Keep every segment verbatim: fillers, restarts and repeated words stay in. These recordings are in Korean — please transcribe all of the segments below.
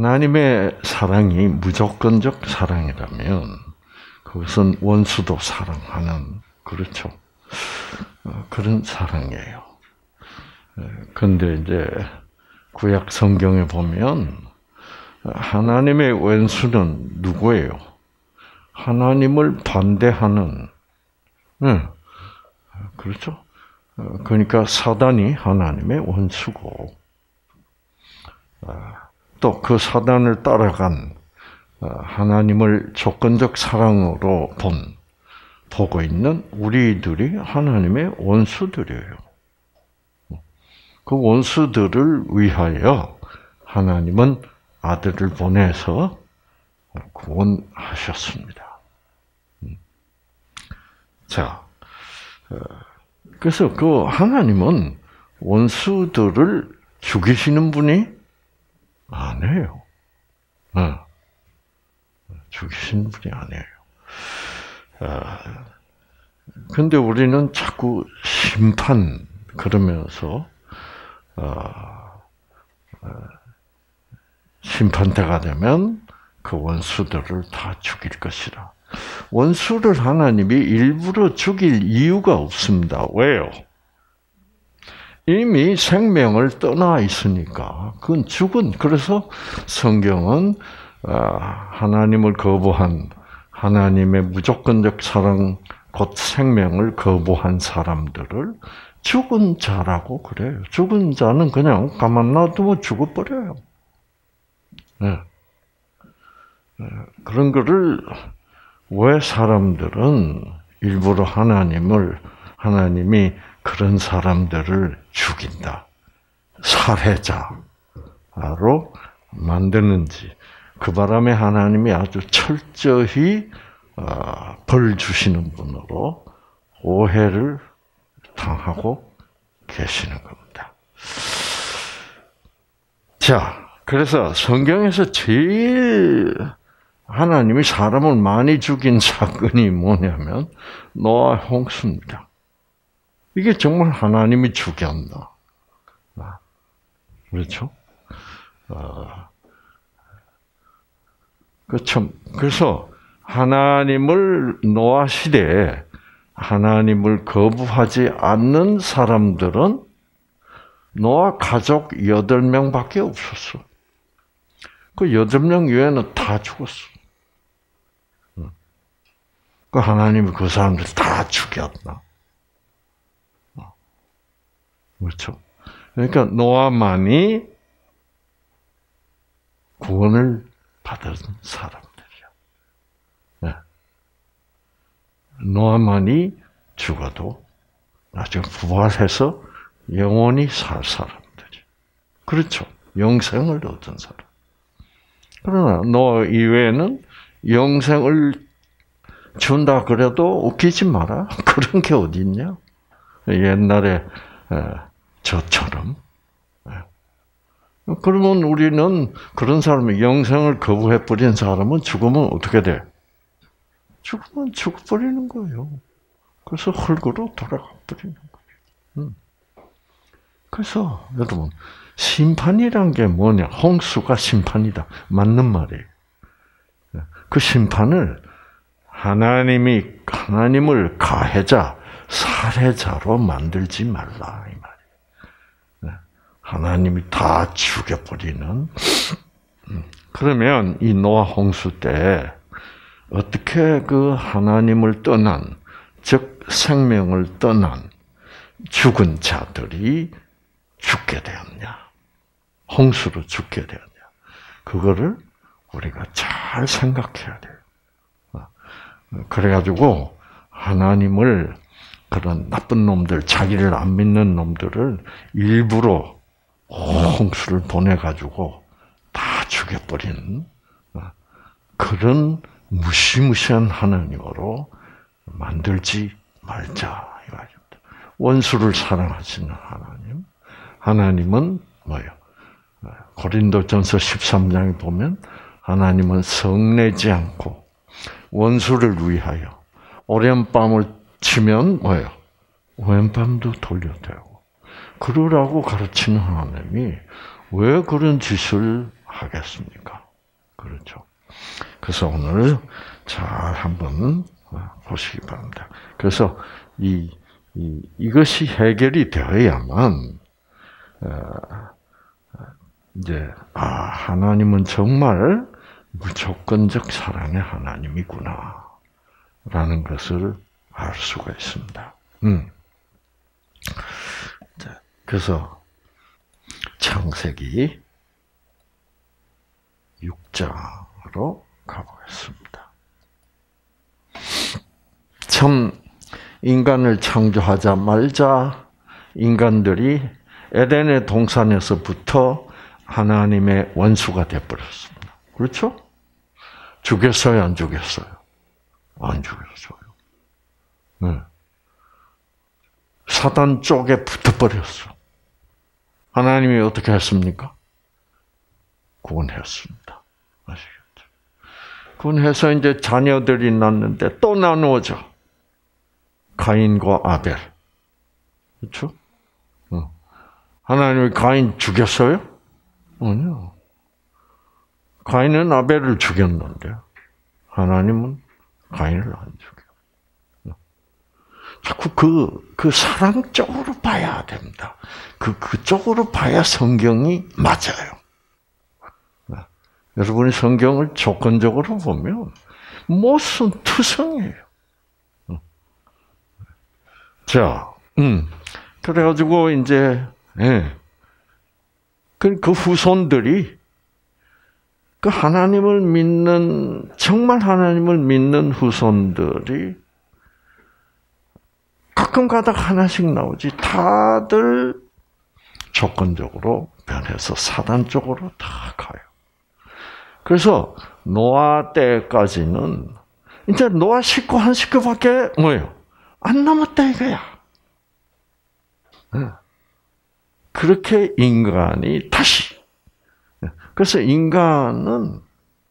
하나님의 사랑이 무조건적 사랑이라면 그것은 원수도 사랑하는, 그렇죠. 그런 사랑이에요. 그런데 이제 구약 성경에 보면 하나님의 원수는 누구예요? 하나님을 반대하는, 네. 그렇죠. 그러니까 사단이 하나님의 원수고, 또 그 사단을 따라간 하나님을 조건적 사랑으로 본, 보고 있는 우리들이 하나님의 원수들이에요. 그 원수들을 위하여 하나님은 아들을 보내서 구원하셨습니다. 자, 그래서 그 하나님은 원수들을 죽이시는 분이 아니에요. 죽이시는 분이 아니에요. 근데 우리는 자꾸 심판 그러면서 심판대가 되면 그 원수들을 다 죽일 것이라. 원수를 하나님이 일부러 죽일 이유가 없습니다. 왜요? 이미 생명을 떠나 있으니까 그건 죽은. 그래서 성경은 하나님을 거부한, 하나님의 무조건적 사랑 곧 생명을 거부한 사람들을 죽은 자라고 그래요. 죽은 자는 그냥 가만 놔두면 죽어버려요. 네. 그런 거를 왜 사람들은 일부러 하나님을, 하나님이 그런 사람들을 죽인다, 살해자로 만드는지, 그 바람에 하나님이 아주 철저히 벌 주시는 분으로 오해를 당하고 계시는 겁니다. 자, 그래서 성경에서 제일 하나님이 사람을 많이 죽인 사건이 뭐냐면 노아 홍수입니다. 이게 정말 하나님이 죽였나? 그렇죠? 그렇죠. 그래서 하나님을 노아 시대에 하나님을 거부하지 않는 사람들은 노아 가족 여덟 명밖에 없었어. 그 여덟 명 외에는 다 죽었어. 그 하나님이 그 사람들 다 죽였나? 그렇죠. 그러니까 노아만이 구원을 받은 사람들이야. 네. 노아만이 죽어도 나중에 부활해서 영원히 살 사람들이. 그렇죠. 영생을 얻은 사람. 그러나 노아 이외에는 영생을 준다 그래도 웃기지 마라. 그런 게 어디 있냐? 옛날에 저처럼. 그러면 우리는 그런 사람이 영생을 거부해버린 사람은 죽으면 어떻게 돼? 죽으면 죽어버리는 거예요. 그래서 흙으로 돌아가 버리는 거예요. 그래서 여러분, 심판이란 게 뭐냐? 홍수가 심판이다. 맞는 말이에요. 그 심판을 하나님이, 하나님을 가해자, 살해자로 만들지 말라. 이 말이에요. 하나님이 다 죽여버리는. 그러면 이 노아 홍수 때 어떻게 그 하나님을 떠난, 즉 생명을 떠난 죽은 자들이 죽게 되었냐? 홍수로 죽게 되었냐? 그거를 우리가 잘 생각해야 돼요. 그래가지고 하나님을, 그런 나쁜 놈들, 자기를 안 믿는 놈들을 일부러 홍수를 보내가지고 다 죽여버린 그런 무시무시한 하나님으로 만들지 말자. 원수를 사랑하시는 하나님. 하나님은 뭐예요? 고린도전서 십삼 장에 보면 하나님은 성내지 않고 원수를 위하여 오랜밤을 치면 뭐예요? 오랜밤도 돌려대고 그러라고 가르치는 하나님이 왜 그런 짓을 하겠습니까? 그렇죠. 그래서 오늘 잘 한번 보시기 바랍니다. 그래서 이, 이 이것이 해결이 되어야만 어, 이제 아 하나님은 정말 무조건적 사랑의 하나님이구나 라는 것을 알 수가 있습니다. 음. 자, 그래서 창세기 육 장으로 가보겠습니다. 참 인간을 창조하자마자 인간들이 에덴의 동산에서부터 하나님의 원수가 되어버렸습니다. 그렇죠? 죽였어요, 안 죽였어요? 안 죽였어요. 네. 사단 쪽에 붙어버렸어. 하나님이 어떻게 했습니까? 구원했습니다. 아시겠죠? 구원해서 이제 자녀들이 낳는데 또 나누어져. 가인과 아벨. 그렇죠? 어. 하나님이 가인 죽였어요? 아니요. 가인은 아벨을 죽였는데 하나님은 가인을 안 죽여. 자꾸 그, 그 사랑 쪽으로 봐야 됩니다. 그, 그쪽으로 봐야 성경이 맞아요. 여러분이 성경을 조건적으로 보면 무슨 투성이에요. 자, 음, 그래가지고 이제 예, 그, 그 후손들이 그 하나님을 믿는 정말 하나님을 믿는 후손들이 가끔 가다가 하나씩 나오지 다들 조건적으로 변해서 사단 쪽으로 다 가요. 그래서 노아 때까지는 이제 노아 식구 한 식구밖에 뭐예요? 안 남았다 이거야. 그렇게 인간이 다시 그래서 인간은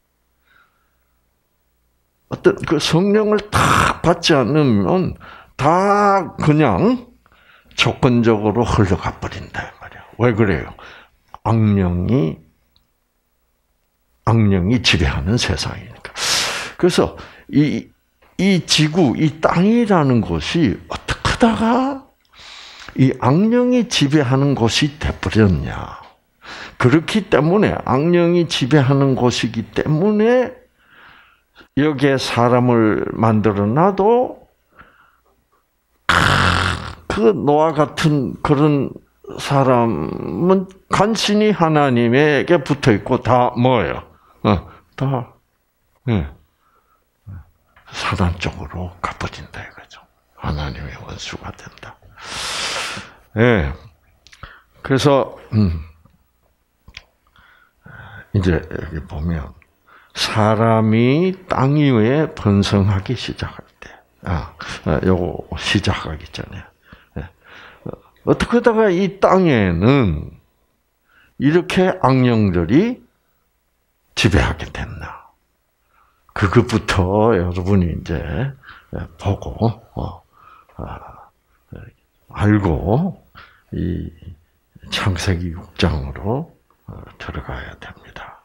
어떤 그 성령을 다 받지 않으면 다 그냥 조건적으로 흘러가 버린다 말이야. 왜 그래요? 악령이 악령이 지배하는 세상이니까. 그래서 이, 이 지구, 이 땅이라는 곳이 어떻게 하다가 이 악령이 지배하는 곳이 돼버렸냐. 그렇기 때문에 악령이 지배하는 곳이기 때문에 여기에 사람을 만들어 놔도 그 노아 같은 그런 사람은 간신히 하나님에게 붙어 있고 다 뭐예요? 어, 다 예. 사단 쪽으로 가버린다 이거죠. 하나님의 원수가 된다. 예. 그래서 음, 이제 여기 보면 사람이 땅 위에 번성하기 시작할 때, 아, 요거 시작하기 전에 예. 어떻게 하다가 이 땅에는 이렇게 악령들이 지배하게 됐나? 그것부터 여러분이 이제 보고 어, 아, 알고 이 창세기 육 장으로 들어가야 됩니다.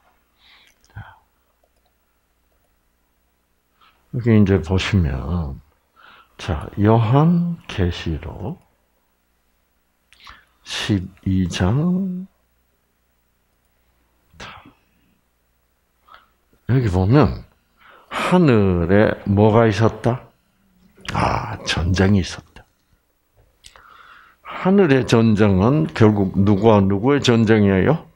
여기 이제 보시면 자 요한계시록 십이 장 여기 보면 하늘에 뭐가 있었다? 아, 전쟁이 있었다. 하늘의 전쟁은 결국 누구와 누구의 전쟁이에요?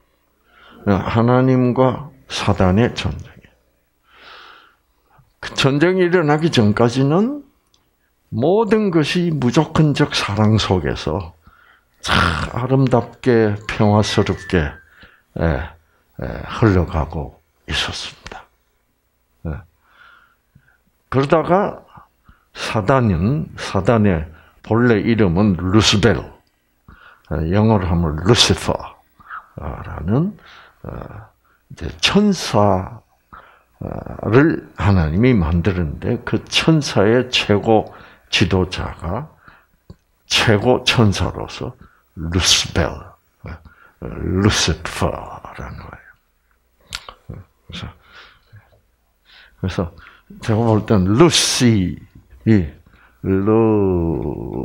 하나님과 사단의 전쟁이에요. 그 전쟁이 일어나기 전까지는 모든 것이 무조건적 사랑 속에서 참 아름답게 평화스럽게 흘러가고 있었습니다. 그러다가 사단은 사단의 본래 이름은 루스벨, 영어로 하면 루시퍼라는 천사를 하나님이 만드는데 그 천사의 최고 지도자가 최고 천사로서 루스벨, 루시퍼라는 거예요. 그래서, 그래서 제가 볼 때는 루시, 루,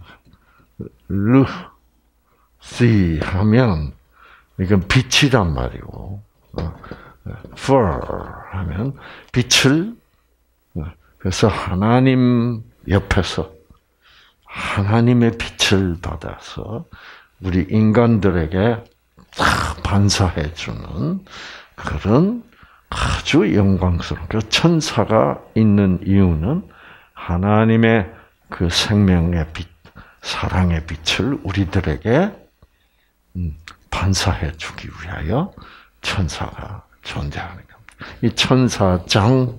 루시 하면 이건 빛이란 말이고, for 하면 빛을, 그래서 하나님 옆에서 하나님의 빛을 받아서 우리 인간들에게 반사해 주는 그런 아주 영광스러운 그 천사가 있는 이유는 하나님의 그 생명의 빛, 사랑의 빛을 우리들에게 반사해 주기 위하여 천사가 존재하는 겁니다. 이 천사장,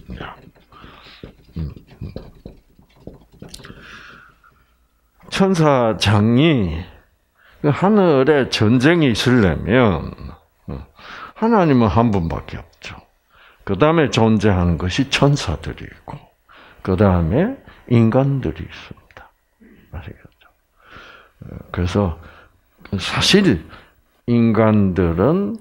천사장이 하늘에 전쟁이 있으려면 하나님은 한 분밖에 없죠. 그 다음에 존재하는 것이 천사들이 있고, 그 다음에 인간들이 있습니다. 아시겠죠? 그래서 사실 인간들은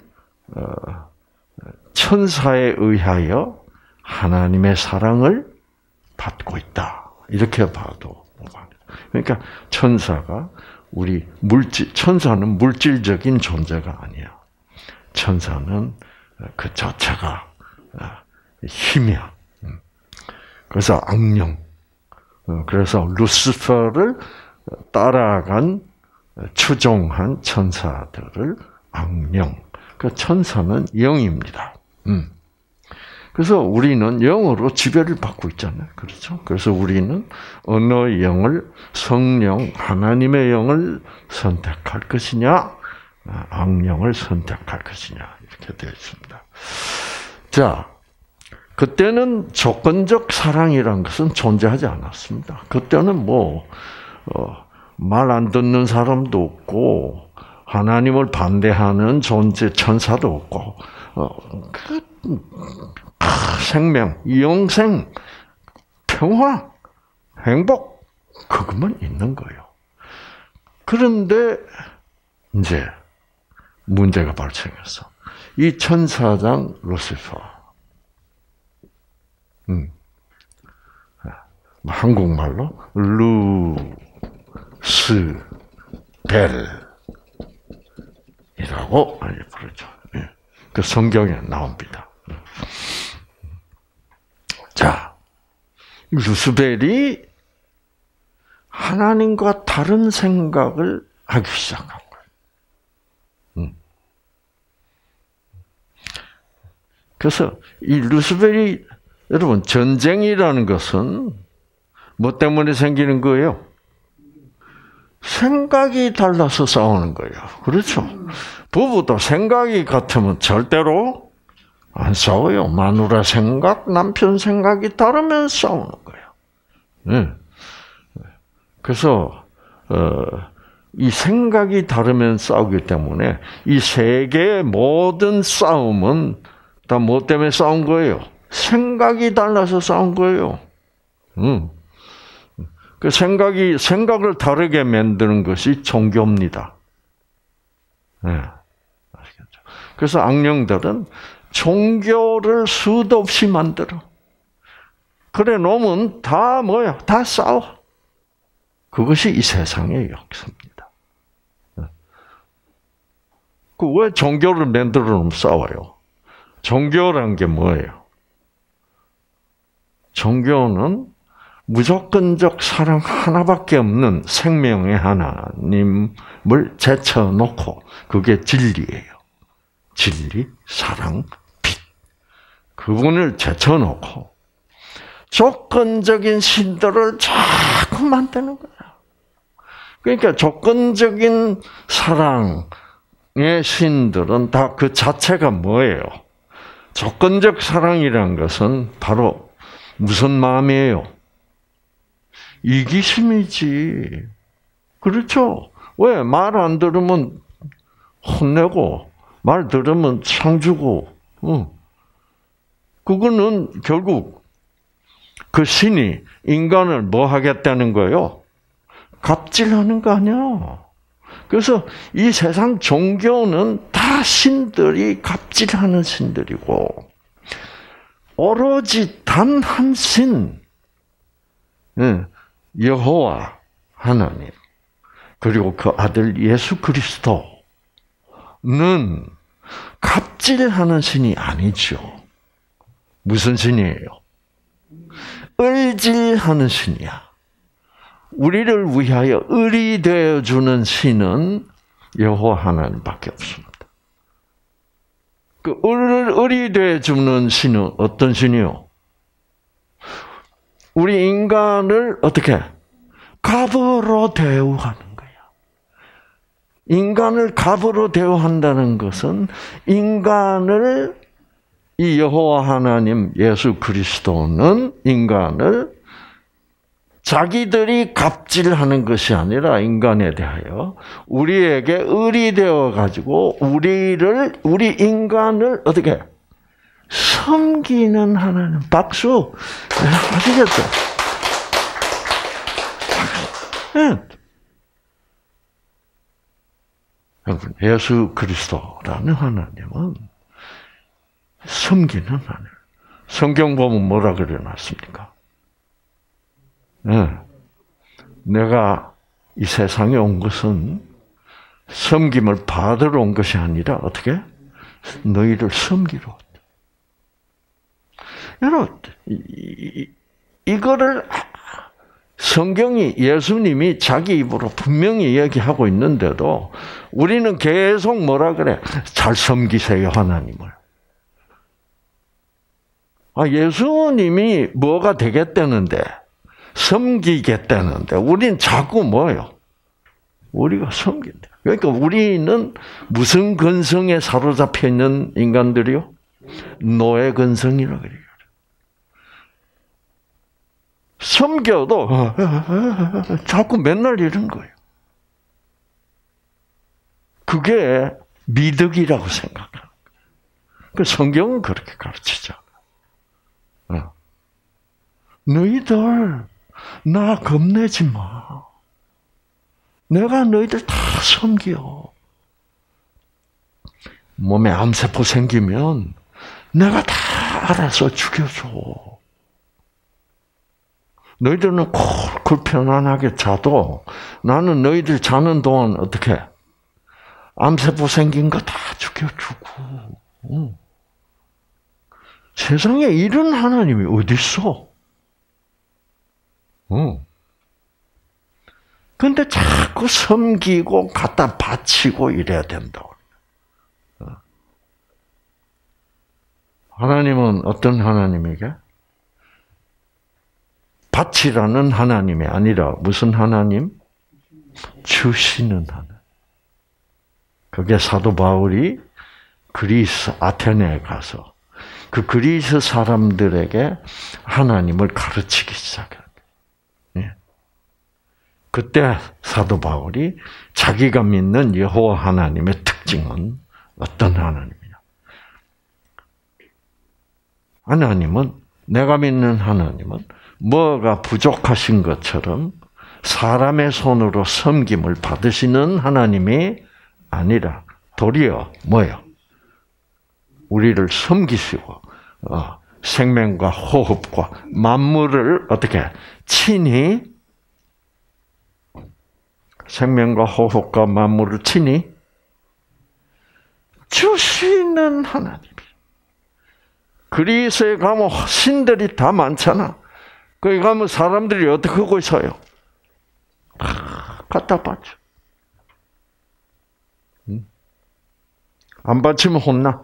천사에 의하여 하나님의 사랑을 받고 있다. 이렇게 봐도 무방합니다. 그러니까 천사가 우리 물질, 천사는 물질적인 존재가 아니야. 천사는 그 자체가 힘이야. 그래서 악령. 그래서 루시퍼를 따라간 추종한 천사들을 악령. 그 천사는 영입니다. 그래서 우리는 영으로 지배를 받고 있잖아요. 그렇죠? 그래서 우리는 어느 영을, 성령, 하나님의 영을 선택할 것이냐, 악령을 선택할 것이냐, 이렇게 되어 있습니다. 자, 그때는 조건적 사랑이란 것은 존재하지 않았습니다. 그때는 뭐, 어, 말 안 듣는 사람도 없고, 하나님을 반대하는 존재, 천사도 없고, 어, 그, 생명, 영생, 평화, 행복, 그것만 있는 거예요. 그런데, 이제, 문제가 발생했어. 이 천사장 루시퍼, 음, 한국말로 루스벨이라고 많이 부르죠. 그 성경에 나옵니다. 자, 루스벨이 하나님과 다른 생각을 하기 시작한 거예요. 그래서 이 루스벨이, 여러분, 전쟁이라는 것은 뭐 때문에 생기는 거예요? 생각이 달라서 싸우는 거예요. 그렇죠? 부부도 생각이 같으면 절대로 안 싸워요. 마누라 생각, 남편 생각이 다르면 싸우는 거예요. 네. 그래서 어, 이 생각이 다르면 싸우기 때문에 이 세계의 모든 싸움은 다 뭐 때문에 싸운 거예요? 생각이 달라서 싸운 거예요. 음. 그 생각이, 생각을 다르게 만드는 것이 종교입니다. 네. 아시겠죠? 그래서 악령들은 종교를 수도 없이 만들어. 그래 놓으면 다 뭐야? 다 싸워. 그것이 이 세상의 역사입니다. 그 왜 종교를 만들어 놓으면 싸워요? 종교란 게 뭐예요? 종교는 무조건적 사랑 하나밖에 없는 생명의 하나님을 제쳐놓고, 그게 진리예요. 진리, 사랑, 빛. 그분을 제쳐놓고 조건적인 신들을 자꾸 만드는 거야. 그러니까 조건적인 사랑의 신들은 다 그 자체가 뭐예요? 조건적 사랑이란 것은 바로 무슨 마음이에요? 이기심이지. 그렇죠? 왜? 말 안 들으면 혼내고, 말 들으면 상 주고, 응. 그거는 결국 그 신이 인간을 뭐 하겠다는 거예요? 갑질하는 거 아니야. 그래서 이 세상 종교는 다 신들이 갑질하는 신들이고, 오로지 단 한 신, 여호와 하나님, 그리고 그 아들 예수 그리스도는 갑질하는 신이 아니죠. 무슨 신이에요? 을질하는 신이야. 우리를 위하여 을이 되어주는 신은 여호와 하나님밖에 없습니다. 그 을, 을이 되어주는 신은 어떤 신이요? 우리 인간을 어떻게? 갑으로 대우하는 거야. 인간을 갑으로 대우한다는 것은 인간을, 이 여호와 하나님 예수 그리스도는 인간을 자기들이 갑질하는 것이 아니라 인간에 대하여 우리에게 을이 되어 가지고 우리를, 우리 인간을 어떻게 섬기는 하나님. 박수. 네, 아시겠죠? 네. 여러분, 예수 그리스도라는 하나님은 섬기는 하나님. 성경 보면 뭐라 그려놨습니까? 네. 내가 이 세상에 온 것은 섬김을 받으러 온 것이 아니라 어떻게? 너희를 섬기러 왔다. 여러분, 이, 이거를 성경이, 예수님이 자기 입으로 분명히 얘기하고 있는데도 우리는 계속 뭐라 그래? 잘 섬기세요, 하나님을. 아, 예수님이 뭐가 되겠다는데, 섬기겠다는데, 우리는 자꾸 뭐예요? 우리가 섬긴다. 그러니까 우리는 무슨 근성에 사로잡혀 있는 인간들이요? 노예 근성이라고 그래요. 섬겨도 자꾸 맨날 이런 거예요. 그게 미덕이라고 생각하는 거예요. 그 성경은 그렇게 가르치잖아. 너희들 나 겁내지 마. 내가 너희들 다 섬겨. 몸에 암세포 생기면 내가 다 알아서 죽여줘. 너희들은 콜콜 편안하게 자도 나는 너희들 자는 동안 어떻게 암세포 생긴 거 다 죽여주고. 응. 세상에 이런 하나님이 어디 있어? 응. 근데 자꾸 섬기고 갖다 바치고 이래야 된다고. 하나님은 어떤 하나님이게? 바치라는 하나님이 아니라 무슨 하나님? 주시는 하나님. 그게 사도 바울이 그리스 아테네에 가서 그 그리스 사람들에게 하나님을 가르치기 시작해요. 그때 사도 바울이 자기가 믿는 여호와 하나님의 특징은 어떤 하나님이냐? 하나님은, 내가 믿는 하나님은 뭐가 부족하신 것처럼 사람의 손으로 섬김을 받으시는 하나님이 아니라 도리어 뭐예요? 우리를 섬기시고 어, 생명과 호흡과 만물을 어떻게 친히 생명과 호흡과 만물을 친히 주시는 하나님. 그리스에 가면 신들이 다 많잖아. 거기 가면 사람들이 어떻게 하고 있어요? 아, 갖다 바쳐. 안 바치면 혼나.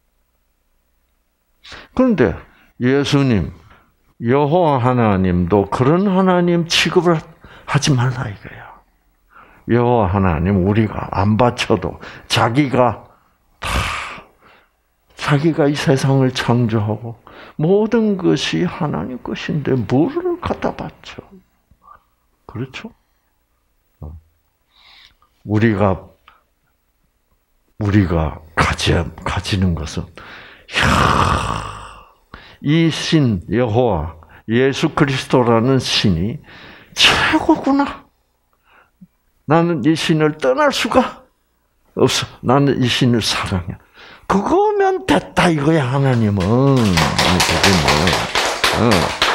그런데 예수님, 여호와 하나님도 그런 하나님 취급을 하지 말라 이거야. 여호와 하나님 우리가 안 바쳐도 자기가 다 자기가 이 세상을 창조하고 모든 것이 하나님 것인데 뭐를 갖다 바쳐? 그렇죠? 우리가 우리가 가지 가지는 것은 이 신 여호와 예수 그리스도라는 신이 최고구나. 나는 이 신을 떠날 수가 없어. 나는 이 신을 사랑해. 그거면 됐다 이거야 하나님은. 그게 뭐?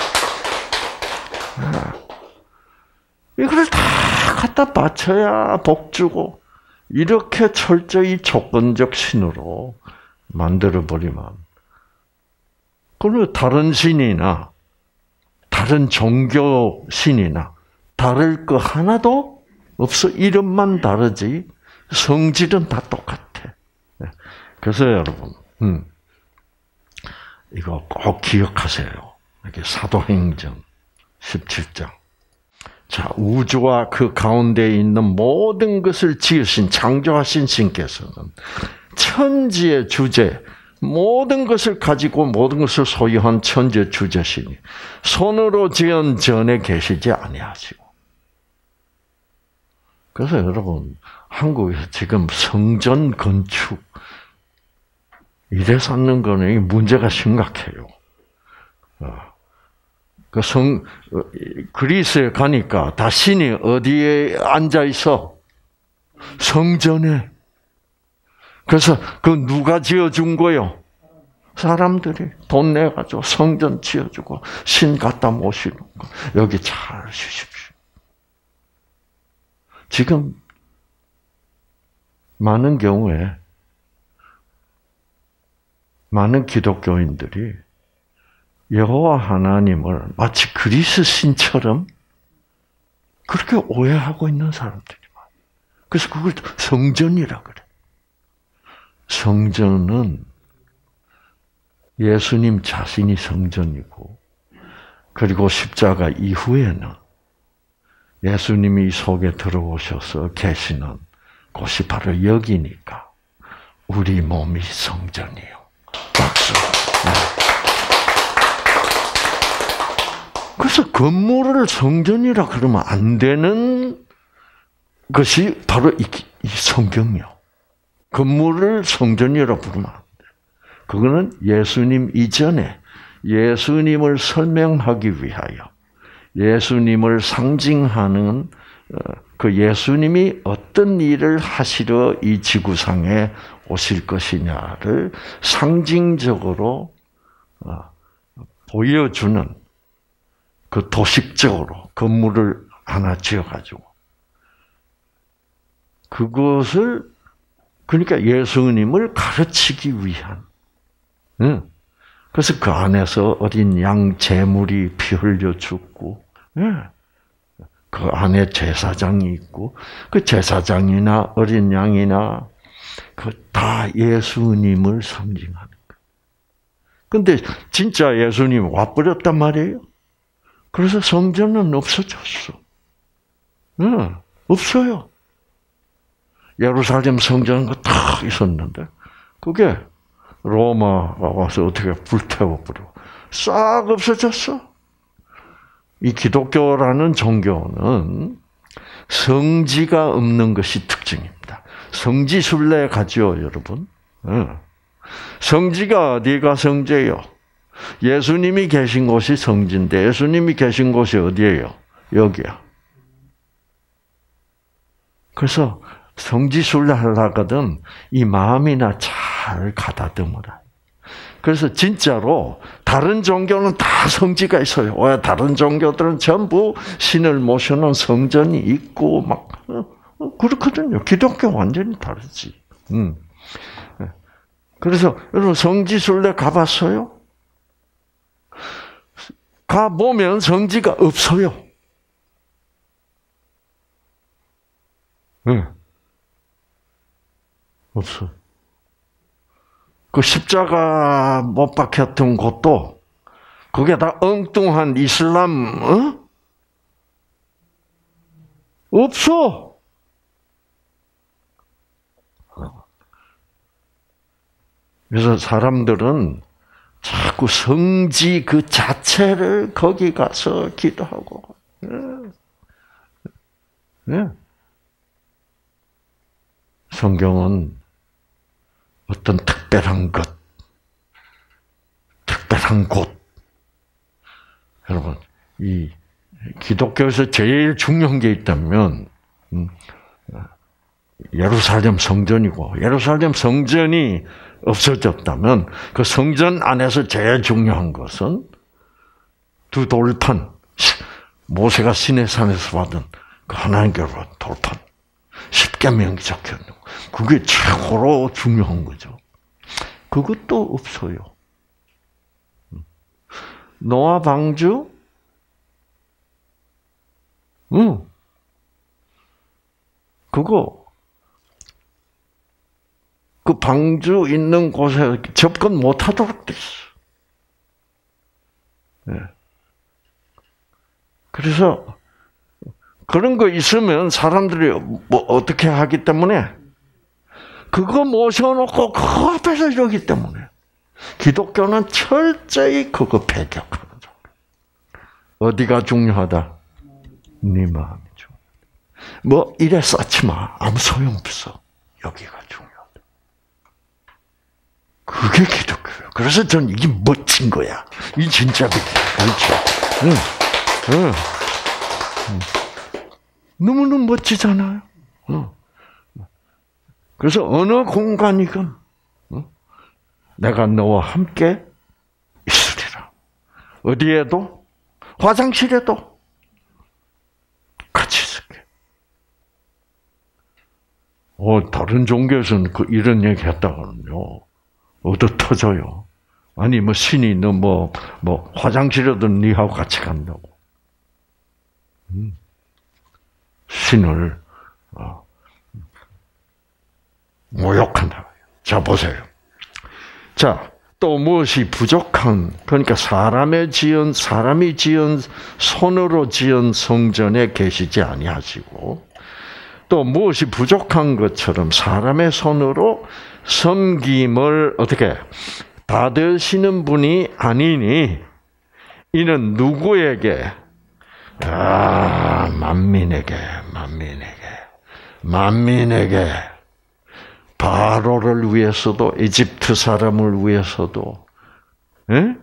어. 이걸 다 갖다 바쳐야 복 주고 이렇게 철저히 조건적 신으로 만들어 버리면, 그러면 다른 신이나 다른 종교 신이나 다를 거 하나도 없어. 이름만 다르지 성질은 다 똑같아. 그래서 여러분, 음, 이거 꼭 기억하세요. 이게 사도행전 십칠 장. 자, 우주와 그 가운데 있는 모든 것을 지으신, 창조하신 신께서는 천지의 주제, 모든 것을 가지고 모든 것을 소유한 천지의 주제시니 손으로 지은 전에 계시지 아니하시고. 그래서 여러분, 한국에서 지금 성전 건축 이래 쌓는 거는 문제가 심각해요. 그 성, 그리스에 가니까 다 신이 어디에 앉아 있어? 성전에. 그래서 그 누가 지어준 거요? 사람들이 돈 내가지고 성전 지어주고 신 갖다 모시는 거. 여기 잘 주십시오. 지금 많은 경우에 많은 기독교인들이 여호와 하나님을 마치 그리스 신처럼 그렇게 오해하고 있는 사람들이 많아요. 그래서 그걸 성전이라 그래. 성전은 예수님 자신이 성전이고, 그리고 십자가 이후에는 예수님이 속에 들어오셔서 계시는 곳이 바로 여기니까 우리 몸이 성전이에요. 박수. 그래서 건물을 성전이라 그러면 안 되는 것이 바로 이, 이 성경이요. 건물을 성전이라 부르면 안 돼. 그거는 예수님 이전에 예수님을 설명하기 위하여, 예수님을 상징하는 그 예수님이 어떤 일을 하시러 이 지구상에 오실 것이냐를 상징적으로 보여주는, 그 도식적으로 건물을 하나 지어가지고 그것을, 그러니까 예수님을 가르치기 위한. 응. 그래서 그 안에서 어린 양 제물이 피 흘려 죽고, 응. 그 안에 제사장이 있고, 그 제사장이나 어린 양이나 그 다 예수님을 상징하는 거예요. 근데 진짜 예수님 와버렸단 말이에요. 그래서 성전은 없어졌어. 응. 없어요. 예루살렘 성전 거 다 있었는데 그게 로마가 와서 어떻게 불태워버려 싹 없어졌어. 이 기독교라는 종교는 성지가 없는 것이 특징입니다. 성지순례 가죠, 여러분. 성지가 어디가 성지예요? 예수님이 계신 곳이 성지인데 예수님이 계신 곳이 어디예요? 여기야. 그래서 성지순례 하려거든 이 마음이나 잘 가다듬어라. 그래서 진짜로 다른 종교는 다 성지가 있어요. 왜? 다른 종교들은 전부 신을 모셔놓은 성전이 있고 막 그렇거든요. 기독교 완전히 다르지. 음. 그래서 여러분 성지순례 가봤어요? 가보면 성지가 없어요. 네. 없어. 그 십자가 못 박혔던 곳도 그게 다 엉뚱한 이슬람, 어? 없어. 그래서 사람들은 자꾸 성지 그 자체를 거기 가서 기도하고. 네. 네. 성경은 어떤 특별한 것, 특별한 곳. 여러분, 이 기독교에서 제일 중요한 게 있다면 예루살렘 성전이고 예루살렘 성전이 없어졌다면 그 성전 안에서 제일 중요한 것은 두 돌판, 모세가 시내산에서 받은 그 하나님께로 돌판, 십계명이 적혀있는 거. 그게 최고로 중요한 거죠. 그것도 없어요. 노아 방주, 응, 그거 그 방주 있는 곳에 접근 못하도록 됐어. 네. 그래서 그런 거 있으면 사람들이 뭐 어떻게 하기 때문에 그거 모셔놓고 그 앞에서 이러기 때문에 기독교는 철저히 그거 배격하는 거예요. 어디가 중요하다? 네 마음이 중요하다. 뭐 이래 쌓지 마. 아무 소용없어. 여기가 중요하다. 그게 기독교예요. 그래서 저는 이게 멋진 거야. 이 진짜 그렇죠. 응, 응, 응. 너무너무 멋지잖아요. 응. 그래서 어느 공간이건 응? 내가 너와 함께 있으리라. 어디에도, 화장실에도 같이 있을게. 어, 다른 종교에서는 그 이런 얘기 했다가는요, 얻어 터져요. 아니, 뭐, 신이 너 뭐, 뭐, 화장실에도 니하고 같이 간다고. 음. 신을, 어, 모욕한다. 자, 보세요. 자, 또 무엇이 부족한, 그러니까 사람의 지은, 사람이 지은, 손으로 지은 성전에 계시지 아니하시고, 또 무엇이 부족한 것처럼 사람의 손으로 섬김을 어떻게 받으시는 분이 아니니, 이는 누구에게? 아, 만민에게, 만민에게, 만민에게, 바로를 위해서도, 이집트 사람을 위해서도, 에?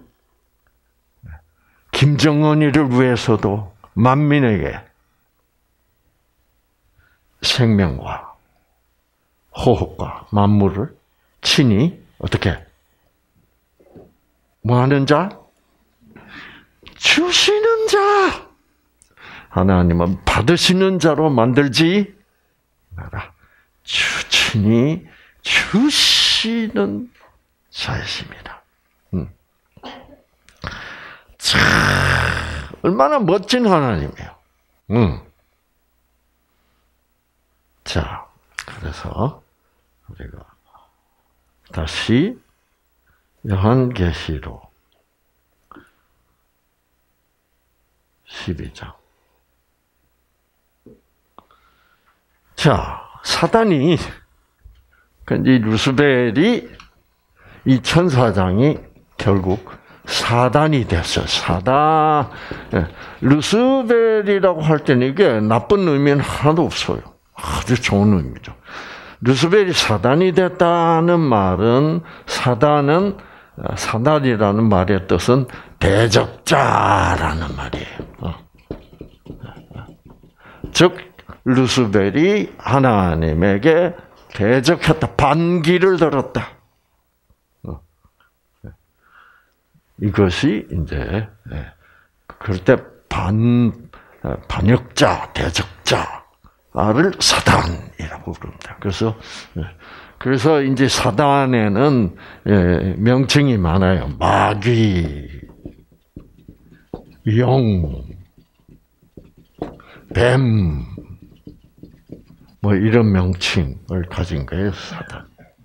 김정은이를 위해서도, 만민에게 생명과 호흡과 만물을 친히 어떻게 뭐하는 자? 주시는 자. 하나님은 받으시는 자로 만들지 마라. 친히 주시는 자이십니다. 음. 참 얼마나 멋진 하나님이에요. 음. 자, 그래서 우리가 다시 요한계시록 십이 장. 자, 사단이, 이 루스벨이, 이 천사장이 결국 사단이 됐어요. 사단. 루스벨이라고 할 때는 이게 나쁜 의미는 하나도 없어요. 아주 좋은 의미죠. 루스벨이 사단이 됐다는 말은, 사단은, 사단이라는 말의 뜻은 대적자라는 말이에요. 즉, 루스벨이 하나님에게 대적했다. 반기를 들었다. 이것이 이제 그럴 때 반 반역자, 대적자를 사단이라고 부릅니다. 그래서 그래서 이제 사단에는 명칭이 많아요. 마귀, 영, 뱀. 뭐 이런 명칭을 가진 거예요, 사단.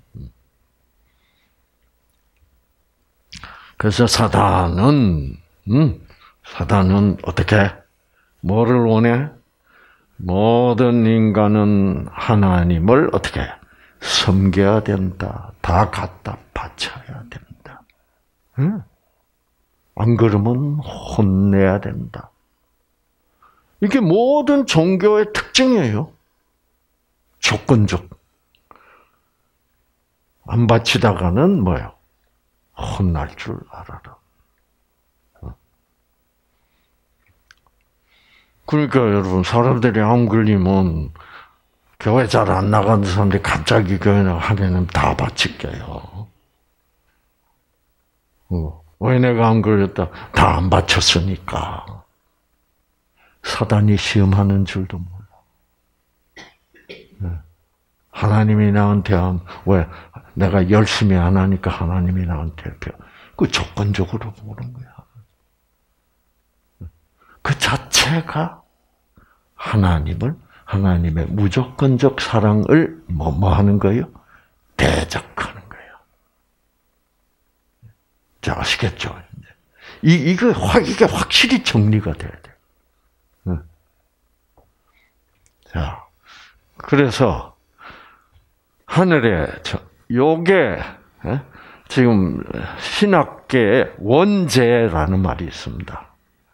그래서 사단은 음, 사단은 어떻게 뭐를 원해? 모든 인간은 하나님을 어떻게 섬겨야 된다. 다 갖다 바쳐야 된다. 응? 안 그러면 혼내야 된다. 이게 모든 종교의 특징이에요. 조건적. 안 바치다가는 뭐예요? 혼날 줄 알아라. 그러니까 여러분, 사람들이 암 걸리면 교회 잘 안 나가는 사람들이 갑자기 교회 나가 하나님 다 바칠게요. 어, 왜 내가 안 그랬다? 다 안 바쳤으니까. 사단이 시험하는 줄도 몰라. 네. 하나님이 나한테 한, 왜? 내가 열심히 안 하니까 하나님이 나한테 배. 그 조건적으로 보는 거야. 그 자체가 하나님을, 하나님의 무조건적 사랑을 뭐, 뭐 하는 거예요? 대적하는 거예요. 자, 아시겠죠? 이, 이거 확, 이게 확실히 정리가 돼야 돼. 응. 자, 그래서, 하늘에, 저, 요게, 예? 지금, 신학계에 원죄라는 말이 있습니다.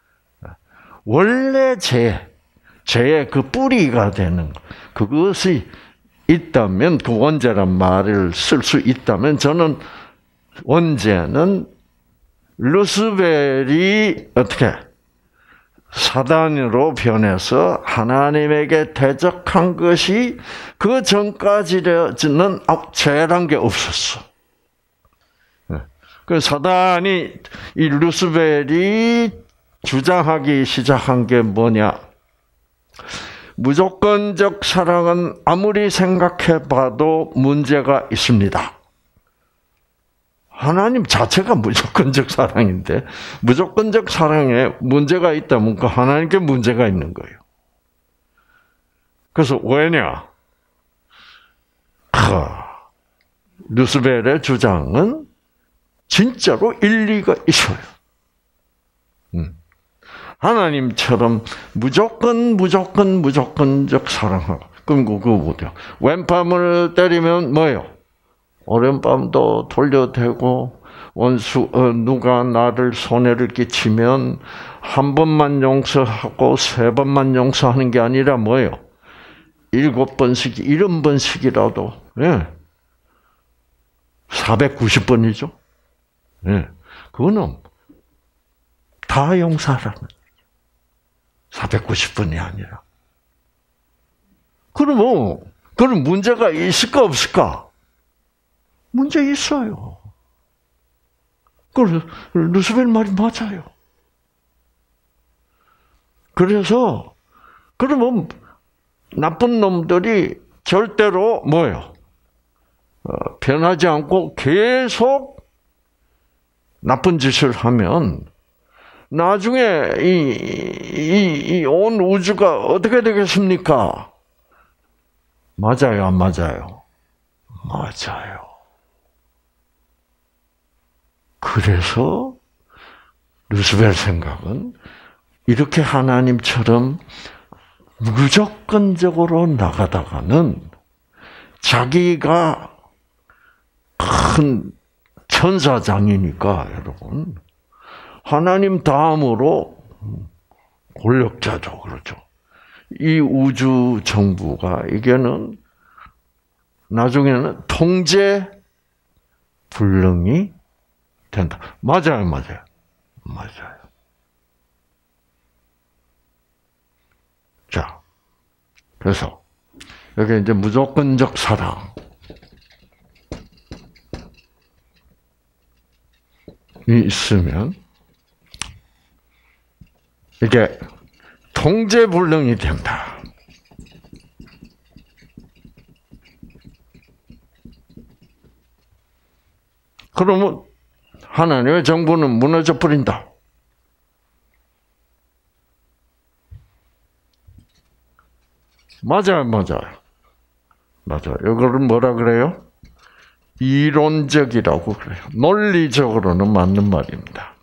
원래 죄, 죄의 그 뿌리가 되는 그것이 있다면 그 원죄란 말을 쓸 수 있다면 저는 원죄는 루스벨이 어떻게 사단으로 변해서 하나님에게 대적한 것이 그 전까지는 죄란 게 없었어. 그 사단이 이 루스벨이 주장하기 시작한 게 뭐냐? 무조건적 사랑은 아무리 생각해봐도 문제가 있습니다. 하나님 자체가 무조건적 사랑인데 무조건적 사랑에 문제가 있다면 그 하나님께 문제가 있는 거예요. 그래서 왜냐? 하, 루스벨의 주장은 진짜로 일리가 있어요. 음. 하나님처럼 무조건 무조건 무조건적 사랑하고 그럼 그거 뭐죠? 왼밤을 때리면 뭐예요? 오른밤도 돌려대고 원수 어, 누가 나를 손해를 끼치면 한 번만 용서하고 세 번만 용서하는 게 아니라 뭐예요? 일곱 번씩 일흔 번씩이라도 예. 사백구십 번이죠. 예. 그거는 다 용서하라는 사백구십 번이 아니라. 그러면, 그럼 문제가 있을까, 없을까? 문제 있어요. 그래서, 루스벨 말이 맞아요. 그래서, 그러면, 나쁜 놈들이 절대로 뭐예요? 어, 변하지 않고 계속 나쁜 짓을 하면, 나중에 이, 이, 이 온 우주가 어떻게 되겠습니까? 맞아요, 안 맞아요? 맞아요. 그래서 루스벨 생각은 이렇게 하나님처럼 무조건적으로 나가다가는 자기가 큰 천사장이니까 여러분 하나님 다음으로 권력자죠, 그렇죠? 이 우주 정부가 이게는 나중에는 통제 불능이 된다. 맞아요, 맞아요, 맞아요. 자, 그래서 여기 이제 무조건적 사랑이 있으면 이게 통제불능이 된다. 그러면 하나님의 정부는 무너져 버린다. 맞아요, 맞아요. 맞아요. 이거를 뭐라 그래요? 이론적이라고 그래요. 논리적으로는 맞는 말입니다.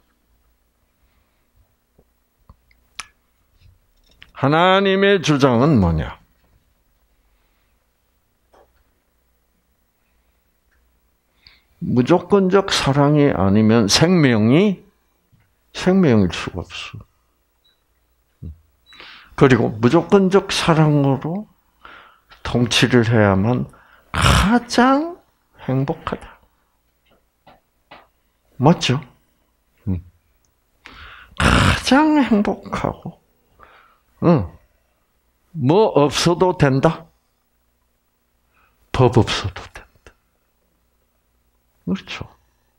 하나님의 주장은 뭐냐? 무조건적 사랑이 아니면 생명이 생명일 수가 없어. 그리고 무조건적 사랑으로 통치를 해야만 가장 행복하다. 맞죠? 가장 행복하고, 응. 뭐 없어도 된다. 법 없어도 된다. 그렇죠.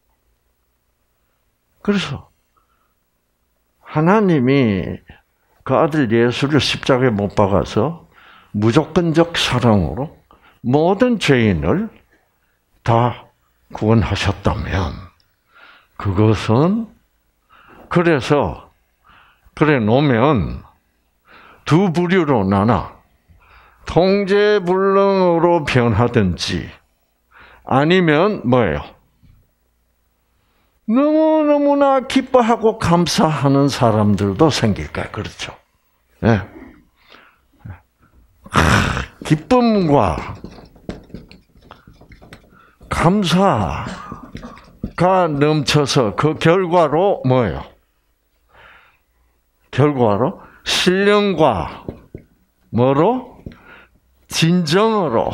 그래서 하나님이 그 아들 예수를 십자가에 못 박아서 무조건적 사랑으로 모든 죄인을 다 구원하셨다면 그것은 그래서 그래 놓으면 두 부류로 나눠 통제불능으로 변하든지 아니면 뭐예요? 너무너무나 기뻐하고 감사하는 사람들도 생길 거예요. 그렇죠? 네. 기쁨과 감사가 넘쳐서 그 결과로 뭐예요? 결과로 신령과 뭐로? 진정으로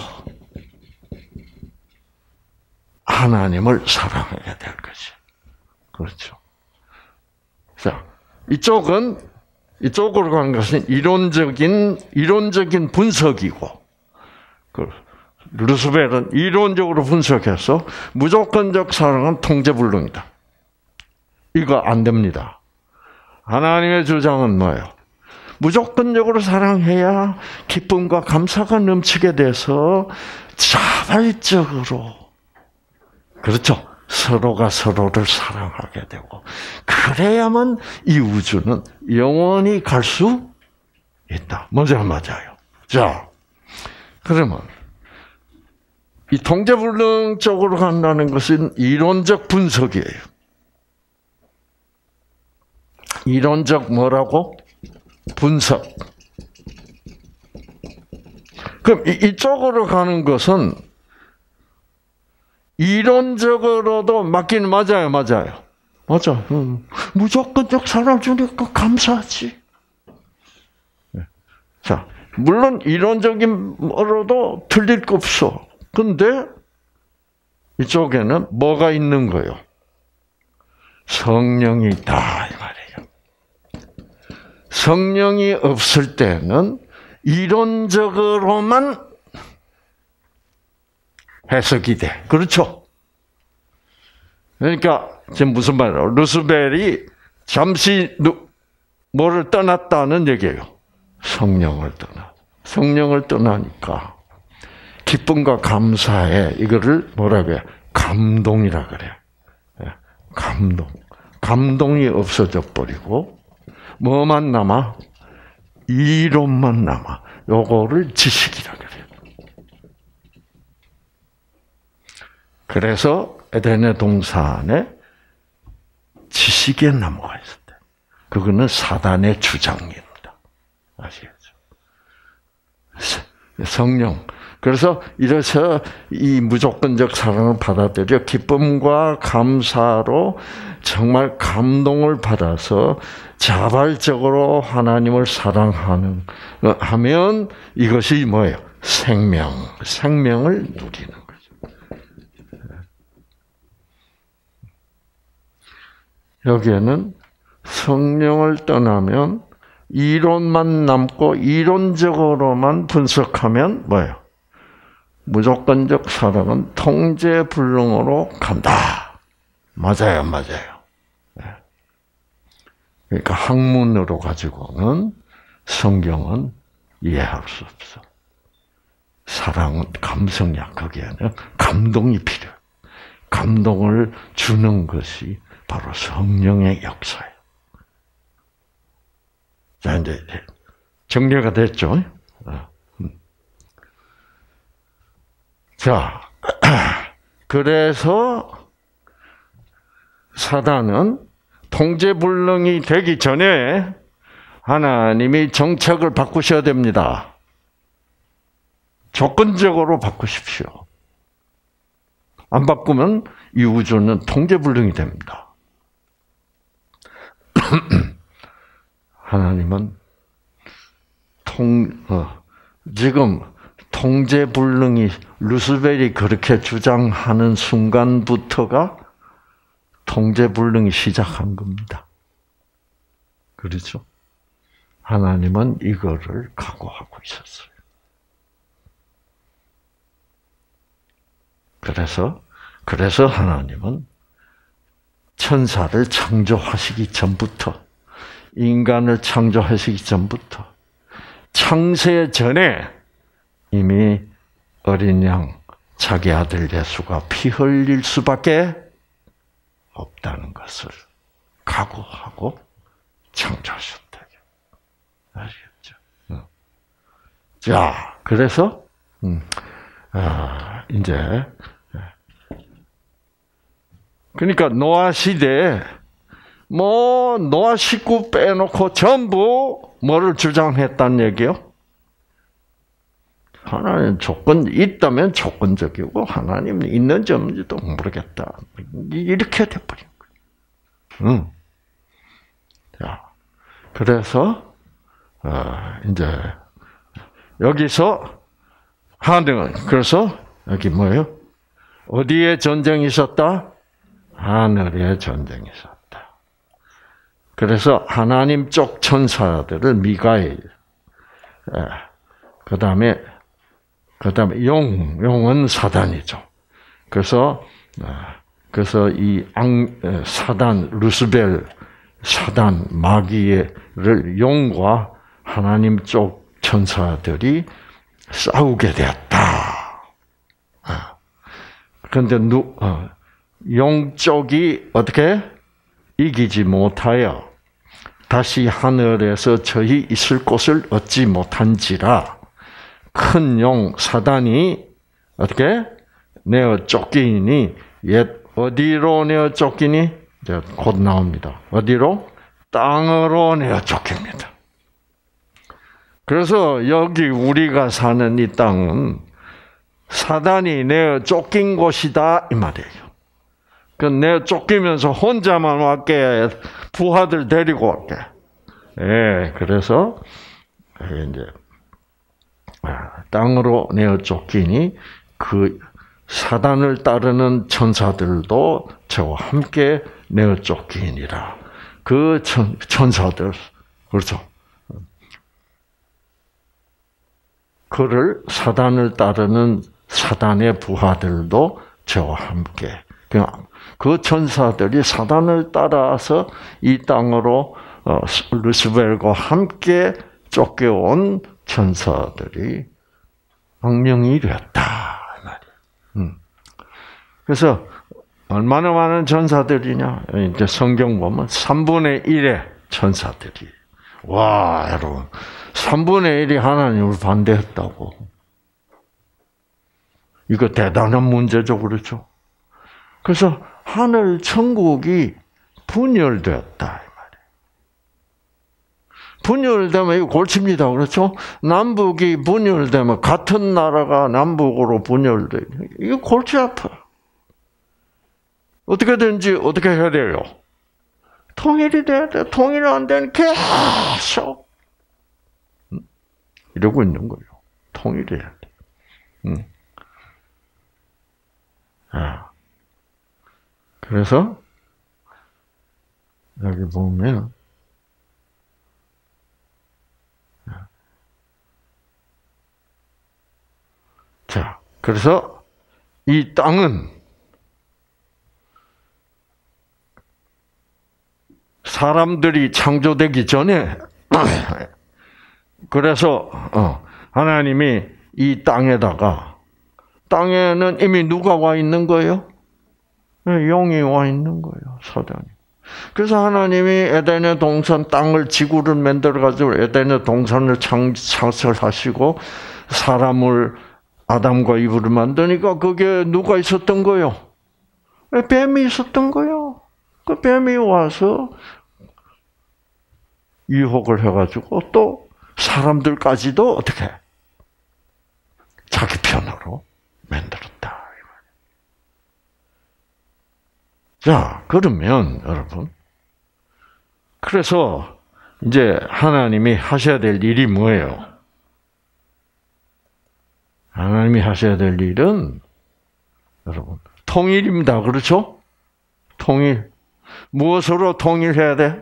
하나님을 사랑해야 될 것이. 그렇죠. 자, 이쪽은 이쪽으로 가는 것은 이론적인 이론적인 분석이고, 그 루스벨은 이론적으로 분석해서 무조건적 사랑은 통제불능이다. 이거 안 됩니다. 하나님의 주장은 뭐예요? 무조건적으로 사랑해야 기쁨과 감사가 넘치게 돼서 자발적으로, 그렇죠? 서로가 서로를 사랑하게 되고, 그래야만 이 우주는 영원히 갈 수 있다. 맞아요, 맞아요. 자, 그러면 이 통제불능 쪽으로 간다는 것은 이론적 분석이에요. 이론적 뭐라고? 분석. 그럼 이쪽으로 가는 것은 이론적으로도 맞기는 맞아요, 맞아요. 맞아. 음, 무조건적 사랑 주니까 감사하지. 자, 물론 이론적인으로도 틀릴 거 없어. 근데 이쪽에는 뭐가 있는 거예요? 성령이 있다 이 말이에요. 성령이 없을 때는 이론적으로만 해석이 돼. 그렇죠? 그러니까 지금 무슨 말이에요? 루스벨이 잠시 뭐를 떠났다는 얘기예요. 성령을 떠나. 성령을 떠나니까 기쁨과 감사에 이거를 뭐라고 해요? 감동이라 그래요. 감동. 감동이 없어져 버리고 뭐만 남아? 이론만 남아. 요거를 지식이라 그래요. 그래서 에덴의 동산에 지식의 나무가 있었대. 그거는 사단의 주장입니다. 아시겠죠? 성령. 그래서 이래서 이 무조건적 사랑을 받아들여 기쁨과 감사로 정말 감동을 받아서 자발적으로 하나님을 사랑하는 하면 이것이 뭐예요? 생명, 생명을 누리는 거죠. 여기에는 성령을 떠나면 이론만 남고 이론적으로만 분석하면 뭐예요? 무조건적 사랑은 통제불능으로 간다. 맞아요, 맞아요. 그러니까 학문으로 가지고는 성경은 이해할 수 없어. 사랑은 감성이야. 거기에는 감동이 필요해. 감동을 주는 것이 바로 성령의 역사예요. 자, 이제 정리가 됐죠? 자, 그래서 사단은 통제불능이 되기 전에 하나님이 정책을 바꾸셔야 됩니다. 조건적으로 바꾸십시오. 안 바꾸면 이 우주는 통제불능이 됩니다. 하나님은 통, 어, 지금 통제불능이 루스벨이 그렇게 주장하는 순간부터가 통제불능이 시작한 겁니다. 그렇죠? 하나님은 이거를 각오하고 있었어요. 그래서, 그래서 하나님은 천사를 창조하시기 전부터, 인간을 창조하시기 전부터, 창세 전에 이미 어린 양, 자기 아들 예수가 피 흘릴 수밖에 없다는 것을 각오하고 창조하셨다. 아시겠죠? 자, 그래서, 음, 아, 이제, 그러니까 노아 시대에, 뭐, 노아 식구 빼놓고 전부 뭐를 주장했다는 얘기요? 하나님 조건, 있다면 조건적이고, 하나님 있는지 없는지도 모르겠다. 이렇게 돼버린 거예요. 응. 자, 그래서, 어, 이제, 여기서, 하늘은, 그래서, 여기 뭐예요? 어디에 전쟁이 있었다? 하늘에 전쟁이 있었다. 그래서 하나님 쪽 천사들을 미가엘, 그 다음에, 그 다음에 용, 용은 사단이죠. 그래서, 그래서 이 앙, 사단, 루스벨, 사단, 마귀를 용과 하나님 쪽 천사들이 싸우게 되었다. 그런데 누, 용 쪽이 어떻게 이기지 못하여 다시 하늘에서 저희 있을 곳을 얻지 못한지라 큰 용 사단이 어떻게 내어 쫓기니 옛 어디로 내어 쫓기니 이제 곧 나옵니다. 어디로? 땅으로 내어 쫓깁니다. 그래서 여기 우리가 사는 이 땅은 사단이 내어 쫓긴 곳이다 이 말이에요. 그 내어 쫓기면서 혼자만 왔게 부하들 데리고 왔게. 예, 그래서 이제 땅으로 내어 쫓기니 그 사단을 따르는 천사들도 저와 함께 내어 쫓기니라. 그 천, 천사들 그렇죠. 그를 사단을 따르는 사단의 부하들도 저와 함께 그 천사들이 사단을 따라서 이 땅으로 루스벨과 함께 쫓겨온 천사들이 악령이 되었다. 음. 그래서 얼마나 많은 천사들이냐? 이제 성경 보면 삼분의 일의 천사들이. 와, 여러분. 삼분의 일이 하나님을 반대했다고. 이거 대단한 문제죠, 그렇죠? 그래서 하늘 천국이 분열되었다. 이 말이에요. 분열되면 이거 골칩니다, 그렇죠? 남북이 분열되면 같은 나라가 남북으로 분열돼. 이거 골치 아파. 어떻게든지 어떻게 해야 돼요? 통일이 돼야 돼. 통일 안 되면 계속 이러고 있는 거예요. 통일해야 돼. 응. 아. 그래서 여기 보면 자, 그래서 이 땅은 사람들이 창조되기 전에 그래서 하나님이 이 땅에다가 땅에는 이미 누가 와 있는 거예요? 용이 와 있는 거예요, 사단이. 그래서 하나님이 에덴의 동산 땅을 지구를 만들어 가지고 에덴의 동산을 창설하시고 사람을 아담과 이브를 만드니까 그게 누가 있었던 거예요? 뱀이 있었던 거예요. 그 뱀이 와서 유혹을 해가지고 또 사람들까지도 어떻게 자기 편으로 만들었다. 자, 그러면 여러분, 그래서 이제 하나님이 하셔야 될 일이 뭐예요? 하나님이 하셔야 될 일은 여러분 통일입니다. 그렇죠? 통일. 무엇으로 통일해야 돼?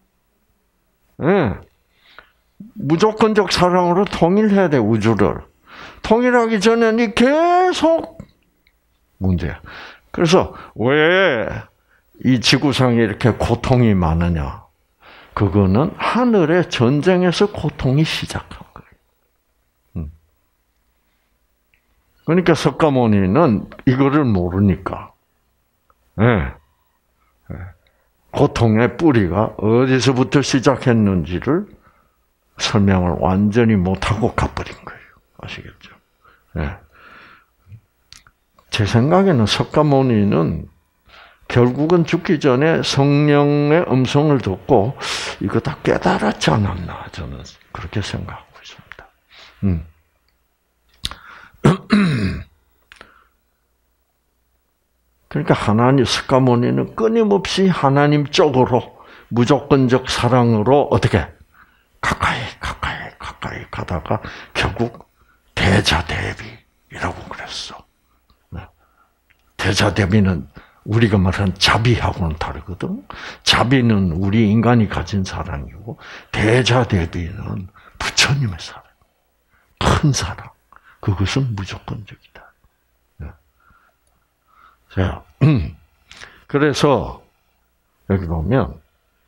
네. 무조건적 사랑으로 통일해야 돼, 우주를. 통일하기 전에는 계속 문제야. 그래서 왜 이 지구상에 이렇게 고통이 많으냐? 그거는 하늘의 전쟁에서 고통이 시작한 거예요. 그러니까 석가모니는 이거를 모르니까, 네. 고통의 뿌리가 어디서부터 시작했는지를 설명을 완전히 못하고 가버린 거예요. 아시겠죠? 네. 제 생각에는 석가모니는 결국은 죽기 전에 성령의 음성을 듣고 이거 다 깨달았지 않았나, 저는 그렇게 생각하고 있습니다. 음. 그러니까 하나님, 석가모니는 끊임없이 하나님 쪽으로 무조건적 사랑으로 어떻게 가까이 가까이 가까이 가다가 결국 대자대비라고 그랬어. 대자대비는 우리가 말하는 자비하고는 다르거든. 자비는 우리 인간이 가진 사랑이고 대자대비는 부처님의 사랑, 큰 사랑. 그것은 무조건적이다. 자, 그래서 여기 보면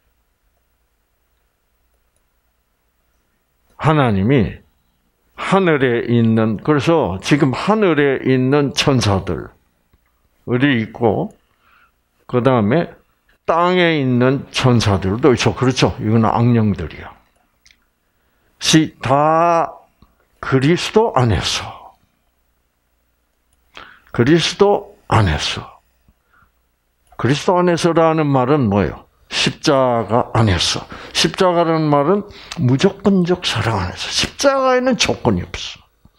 하나님이 하늘에 있는, 그래서 지금 하늘에 있는 천사들이 있고 그 다음에 땅에 있는 천사들도 있어. 그렇죠? 이건 악령들이야. 시 다 그리스도 안에서, 그리스도 안에서. 그리스도 안에서라는 말은 뭐예요? 십자가 안에서. 십자가라는 말은 무조건적 사랑 안에서. 십자가에는 조건이 없어.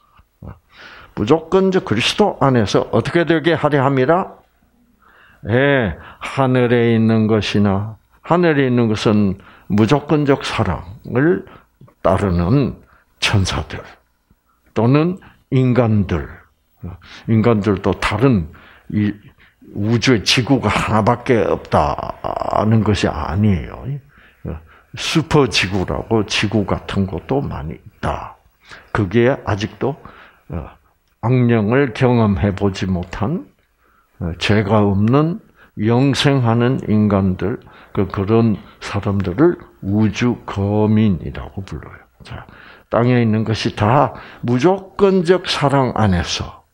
무조건적 그리스도 안에서 어떻게 되게 하려 함이라? 예, 하늘에 있는 것이나, 하늘에 있는 것은 무조건적 사랑을 따르는 천사들 또는 인간들, 인간들도 다른 이 우주의 지구가 하나밖에 없다는 것이 아니에요. 슈퍼 지구라고 지구 같은 것도 많이 있다. 그게 아직도 악령을 경험해 보지 못한 죄가 없는 영생하는 인간들, 그런 사람들을 우주 거민이라고 불러요. 자, 땅에 있는 것이 다 무조건적 사랑 안에서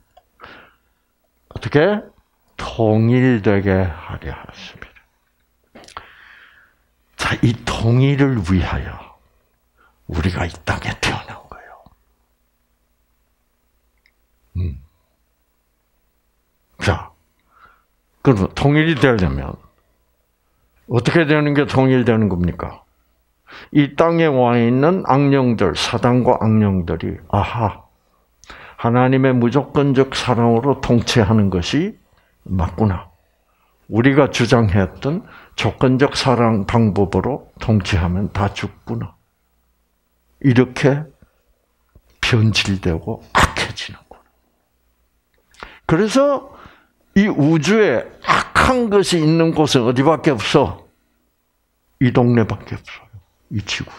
어떻게 통일되게 하려 하십니다. 자, 이 통일을 위하여 우리가 이 땅에 태어난 거예요. 음. 자, 그럼 통일이 되려면 어떻게 되는 게 통일되는 겁니까? 이 땅에 와 있는 악령들, 사단과 악령들이 아하, 하나님의 무조건적 사랑으로 통치하는 것이 맞구나. 우리가 주장했던 조건적 사랑 방법으로 통치하면 다 죽구나. 이렇게 변질되고 악해지는 거예요. 그래서 이 우주에 악한 것이 있는 곳은 어디밖에 없어? 이 동네밖에 없어요. 이 지구.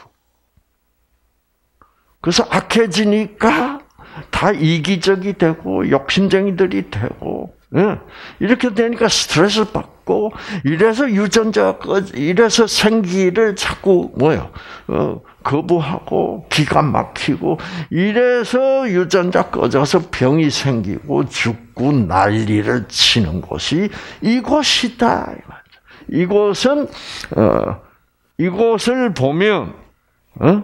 그래서 악해지니까 다 이기적이 되고 욕심쟁이들이 되고, 이렇게 되니까 스트레스를 받고, 이래서 유전자, 이래서 생기를 자꾸 뭐요? 어, 거부하고 기가 막히고, 이래서 유전자 꺼져서 병이 생기고 죽고 난리를 치는 곳이 이곳이다. 이곳은 어, 이곳을 보면 어?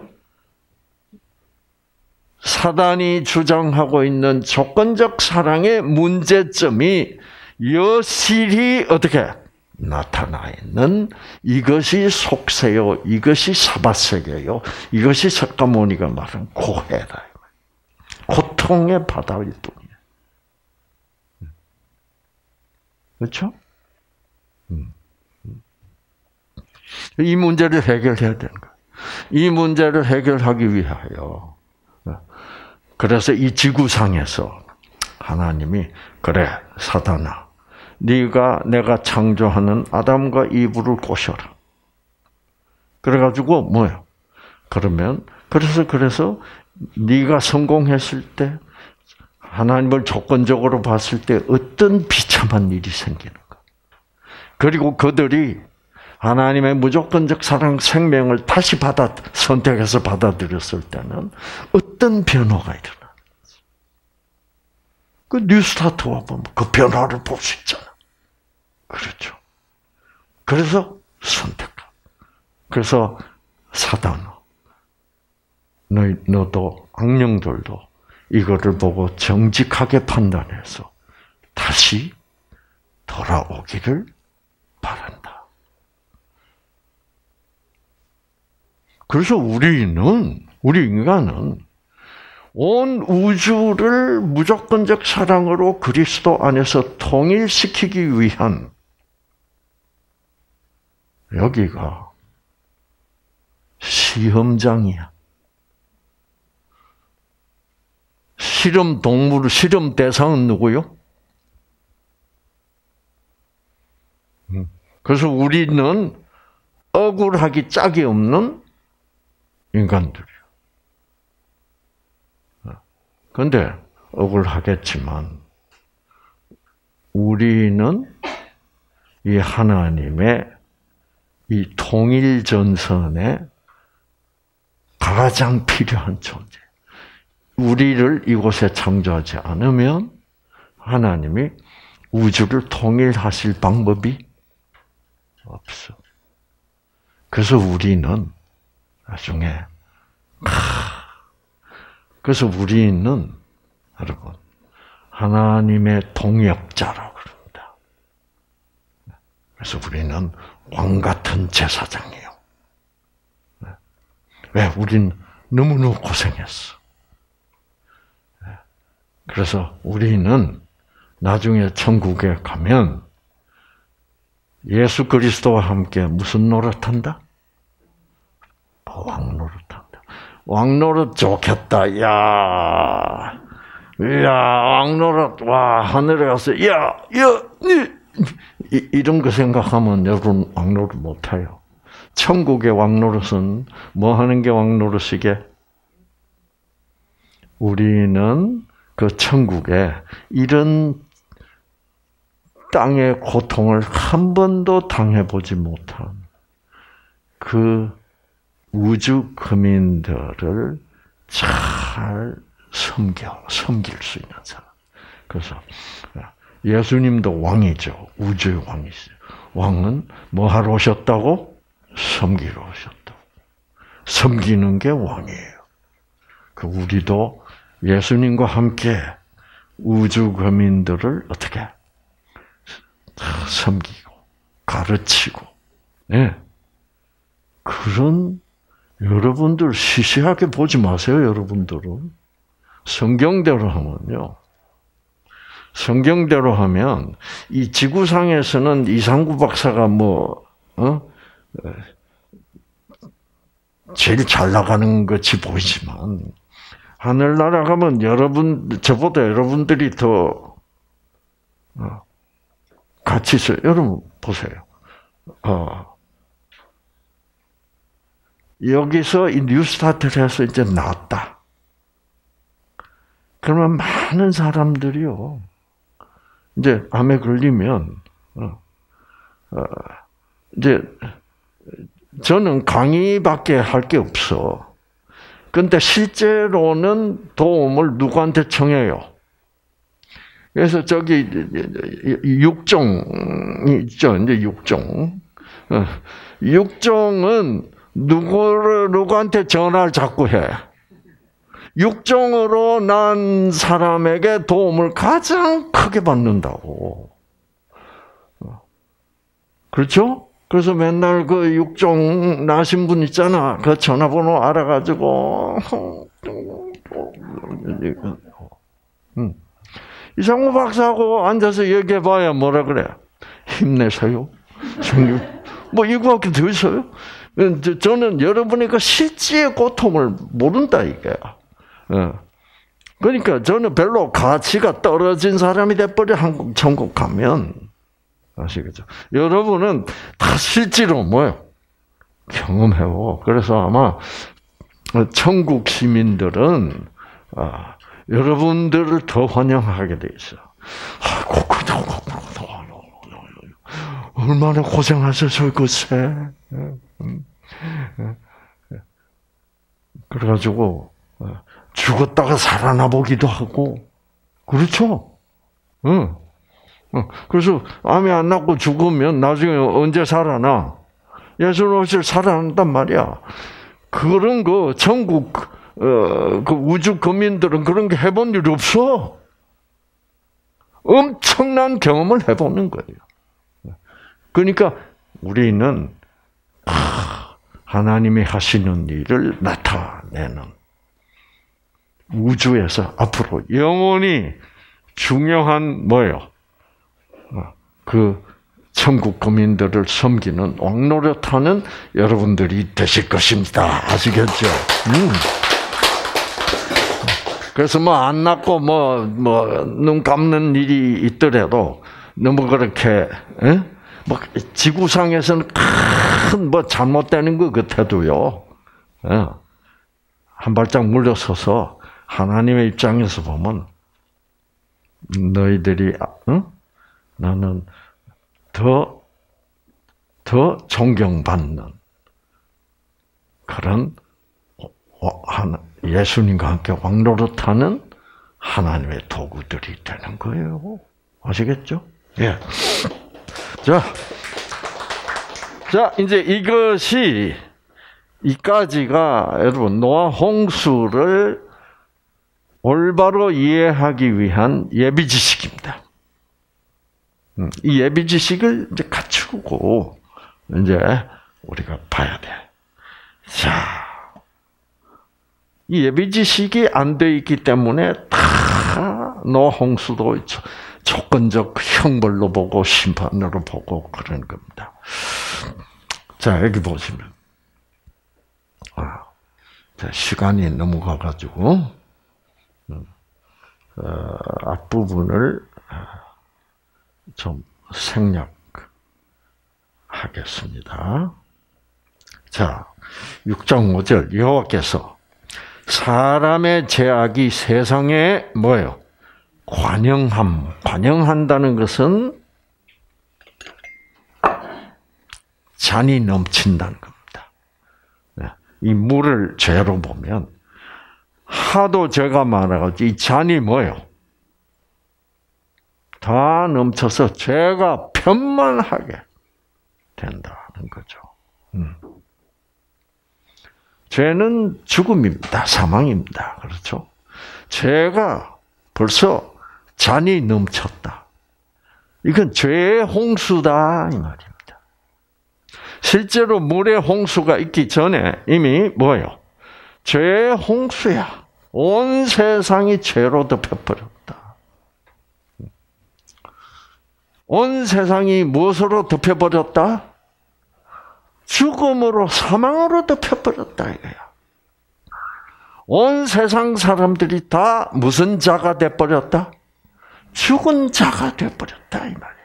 사단이 주장하고 있는 조건적 사랑의 문제점이 여실히 어떻게 나타나 있는, 이것이 속세요, 이것이 사바세계요, 이것이 석가모니가 말한 고해다. 고통의 바다일뿐이에요. 그렇죠? 이 문제를 해결해야 되는 거예요. 이 문제를 해결하기 위하여, 그래서 이 지구상에서 하나님이 그래 사단아, 네가 내가 창조하는 아담과 이브를 꼬셔라. 그래가지고 뭐요? 그러면 그래서 그래서 네가 성공했을 때 하나님을 조건적으로 봤을 때 어떤 비참한 일이 생기는가. 그리고 그들이 하나님의 무조건적 사랑 생명을 다시 받아 선택해서 받아들였을 때는 어떤 변화가 일어나. 그 뉴스타트와 보면 그 변화를 볼 수 있잖아. 그렇죠. 그래서 선택. 그래서 사단, 너, 너도 악령들도 이거를 보고 정직하게 판단해서 다시 돌아오기를 바란다. 그래서 우리는, 우리 인간은 온 우주를 무조건적 사랑으로 그리스도 안에서 통일시키기 위한 여기가 시험장이야. 실험 동물, 실험 대상은 누구요? 그래서 우리는 억울하기 짝이 없는 인간들이요. 그런데 억울하겠지만 우리는 이 하나님의 이 통일 전선에 가장 필요한 존재. 우리를 이곳에 창조하지 않으면 하나님이 우주를 통일하실 방법이 없어. 그래서 우리는 나중에 그래서 우리는 여러분 하나님의 동역자라고 그럽니다. 그래서 우리는 왕 같은 제사장이에요. 왜? 우린 너무너무 고생했어. 그래서 우리는 나중에 천국에 가면 예수 그리스도와 함께 무슨 노릇한다? 왕 노릇한다. 왕 노릇 좋겠다. 야, 야, 왕 노릇. 와, 하늘에 가서 야, 야, 이, 이런 거 생각하면 여러분 왕 노릇 못 해요. 천국의 왕 노릇은 뭐 하는 게 왕 노릇이게? 우리는 그 천국에 이런 땅의 고통을 한 번도 당해보지 못한 그 우주 거민들을 잘 섬겨, 섬길 수 있는 사람. 그래서 예수님도 왕이죠. 우주의 왕이죠. 왕은 뭐 하러 오셨다고? 섬기러 오셨다고. 섬기는 게 왕이에요. 그 우리도 예수님과 함께 우주 거민들을 어떻게 섬기고 가르치고, 네. 그런 여러분들 시시하게 보지 마세요. 여러분들은 성경대로 하면요. 성경대로 하면 이 지구상에서는 이상구 박사가 뭐 어? 제일 잘 나가는 것이 보이지만 하늘나라 가면 여러분 저보다 여러분들이 더 같이 있어요. 여러분 보세요. 어. 여기서 이 뉴스타트를 해서 이제 나왔다. 그러면 많은 사람들이요. 이제 암에 걸리면 어, 어, 이제 저는 강의밖에 할 게 없어. 근데 실제로는 도움을 누구한테 청해요? 그래서 저기 육종이 있죠. 이제 육종. 어, 육종은 누구를 누구한테 전화를 자꾸 해. 육종으로 난 사람에게 도움을 가장 크게 받는다고. 그렇죠? 그래서 맨날 그 육종 나신 분 있잖아. 그 전화번호 알아가지고 음. 이상무 박사하고 앉아서 얘기해봐야 뭐라 그래? 힘내세요. 뭐 이거밖에 더 있어요? 저는 여러분이 그 실제의 고통을 모른다 이게. 그러니까 저는 별로 가치가 떨어진 사람이 돼버려 한국 천국 가면 아시겠죠? 여러분은 다 실제로 뭐요? 경험해요. 그래서 아마 천국 시민들은 여러분들을 더 환영하게 돼 있어. 아이고, 얼마나 고생하셨어요, 글쎄. 그래가지고 죽었다가 살아나 보기도 하고, 그렇죠? 응. 그래서 암이 안 낫고 죽으면 나중에 언제 살아나? 예수는 어찌 살아난단 말이야. 그런 거 전국 어, 그 우주 거민들은 그런 게 해본 일이 없어. 엄청난 경험을 해보는 거예요. 그러니까 우리는 하나님이 하시는 일을 나타내는 우주에서 앞으로 영원히 중요한 뭐예요? 그 천국 거민들을 섬기는 왕노릇하는 여러분들이 되실 것입니다. 아시겠죠? 음. 그래서 뭐 안 낫고 뭐 뭐 눈 감는 일이 있더라도 너무 그렇게 에? 뭐 지구상에서는 큰 뭐 잘못되는 것 같아도요. 에? 한 발짝 물러서서 하나님의 입장에서 보면 너희들이 응? 나는 더, 더 존경받는 그런 예수님과 함께 왕노릇하는 하나님의 도구들이 되는 거예요. 아시겠죠? 예. 자, 자, 이제 이것이, 이까지가 여러분, 노아 홍수를 올바로 이해하기 위한 예비 지식입니다. 이 예비 지식을 이제 갖추고 이제 우리가 봐야 돼. 자, 이 예비 지식이 안 돼 있기 때문에 다 노아 홍수도 조건적 형벌로 보고 심판으로 보고 그런 겁니다. 자, 여기 보시면 아, 자, 시간이 넘어가가지고 어, 앞부분을 좀 생략하겠습니다. 자, 육 장 오 절 여호와께서 사람의 죄악이 세상에 뭐예요? 관영함. 관영한다는 것은 잔이 넘친다는 겁니다. 이 물을 죄로 보면 하도 죄가 많아가지고 이 잔이 뭐예요? 다 넘쳐서 죄가 편만하게 된다는 거죠. 음. 죄는 죽음입니다. 사망입니다. 그렇죠? 죄가 벌써 잔이 넘쳤다. 이건 죄의 홍수다 이 말입니다. 실제로 물의 홍수가 있기 전에 이미 뭐예요? 죄의 홍수야. 온 세상이 죄로 덮여버렸다. 온 세상이 무엇으로 덮여버렸다? 죽음으로, 사망으로 덮여버렸다 이거야. 온 세상 사람들이 다 무슨 자가 돼버렸다? 죽은 자가 돼버렸다 이 말이에요.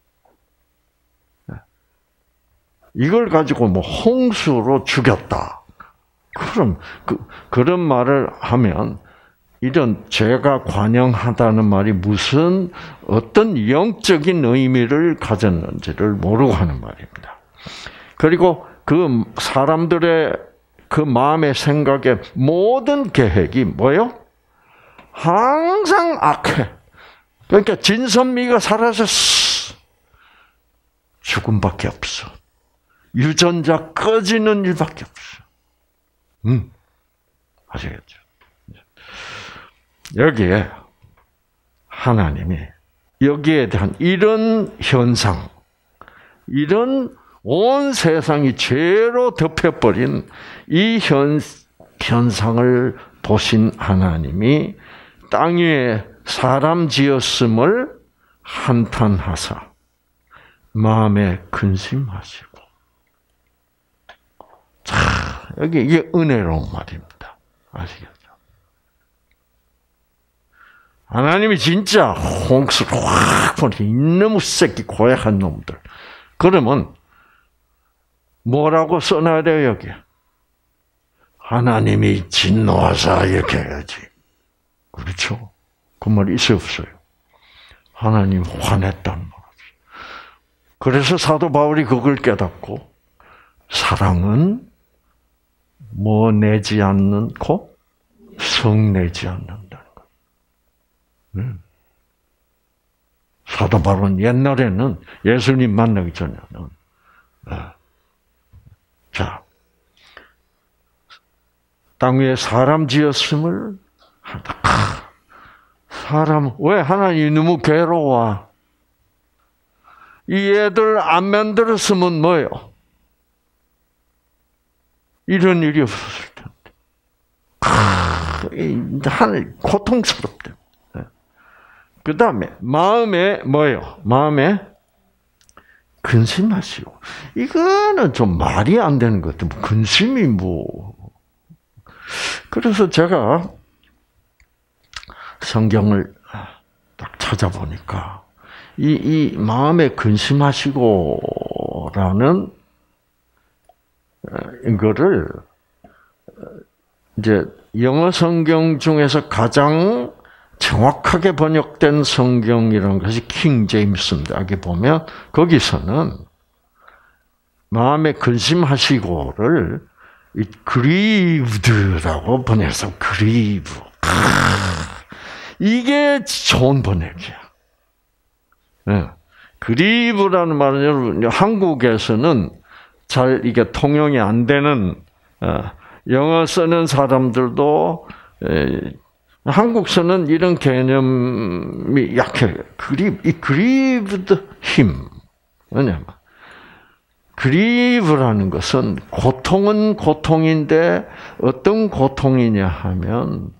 이걸 가지고 뭐 홍수로 죽였다. 그럼 그 그런 말을 하면 이런 죄가 관영하다는 말이 무슨 어떤 영적인 의미를 가졌는지를 모르고 하는 말입니다. 그리고 그 사람들의 그 마음의 생각의 모든 계획이 뭐요? 항상 악해. 그러니까 진선미가 사라져 죽음밖에 없어. 유전자 꺼지는 일밖에 없어. 음, 아시겠죠? 여기에 하나님이 여기에 대한 이런 현상, 이런 온 세상이 죄로 덮여버린 이 현, 현상을 보신 하나님이 땅 위에 사람 지었음을 한탄하사 마음에 근심하시고. 자, 여기 이게 은혜로운 말입니다. 아시겠죠? 하나님이 진짜 홍수를 확 보내, 이놈의 새끼 고약한 놈들. 그러면 뭐라고 써놔야 돼요, 여기? 하나님이 진노하사 이렇게 해야지. 그렇죠? 그 말이 있어요, 없어요? 하나님 화냈단 말이죠. 그래서 사도 바울이 그걸 깨닫고 사랑은 뭐 내지 않고 성내지 않는다는 것. 음. 사도 바울은 옛날에는 예수님 만나기 전에는 자 땅 위에 사람 지었음을 하다. 사람 왜 하나님이 너무 괴로워? 이 애들 안 만들었으면 뭐예요? 이런 일이 없었을 텐데. 하늘 고통스럽대. 그 다음에 마음에 뭐예요? 마음에 근심하시오. 이거는 좀 말이 안 되는 것 같아요. 근심이 뭐. 그래서 제가 성경을 딱 찾아보니까 이, 이 마음에 근심하시고라는 이거를 이제 영어 성경 중에서 가장 정확하게 번역된 성경이라는 것이 킹 제임스입니다. 여기 보면 거기서는 마음에 근심하시고를 이 grieved라고 번역해서 grieve. 이게 좋은 번역이야. 네. grieve라는 말은 여러분 한국에서는 잘 이게 통용이 안 되는 영어 쓰는 사람들도 한국서는 이런 개념이 약해요. grieve, 이 grieved him. 왜냐면 grieve라는 것은 고통은 고통인데 어떤 고통이냐 하면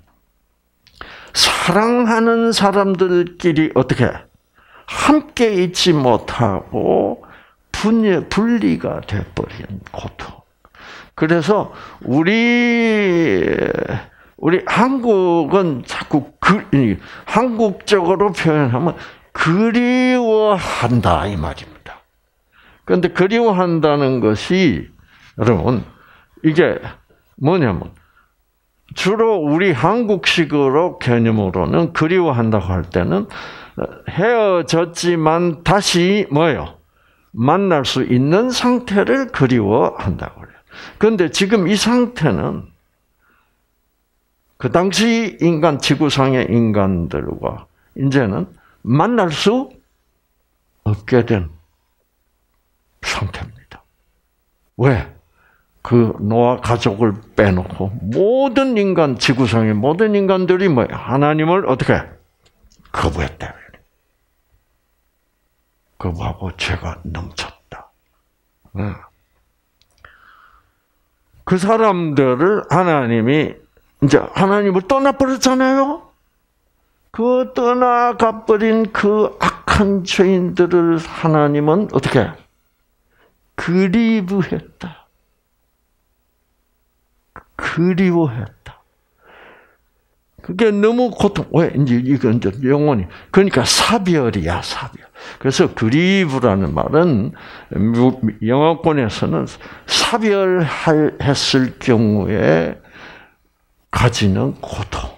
사랑하는 사람들끼리 어떻게 함께 있지 못하고 분리, 분리가 돼버린 고통. 그래서 우리 우리 한국은 자꾸 그, 한국적으로 표현하면 그리워한다 이 말입니다. 그런데 그리워한다는 것이 여러분 이게 뭐냐면 주로 우리 한국식으로 개념으로는 그리워한다고 할 때는 헤어졌지만 다시 뭐예요? 만날 수 있는 상태를 그리워한다고 그래요. 그런데 지금 이 상태는 그 당시 인간, 지구상의 인간들과 이제는 만날 수 없게 된 상태입니다. 왜? 그 노아 가족을 빼놓고 모든 인간, 지구상의 모든 인간들이 뭐예요? 하나님을 어떻게 거부했다. 거부하고 죄가 넘쳤다. 그 사람들을 하나님이 이제 하나님을 떠나버렸잖아요. 그 떠나가버린 그 악한 죄인들을 하나님은 어떻게 그리워했다. 그리워했다. 그게 너무 고통. 왜? 이제 이건 이제 영혼이. 그러니까 사별이야, 사별. 그래서 그리브라는 말은 영어권에서는 사별했을 경우에 가지는 고통.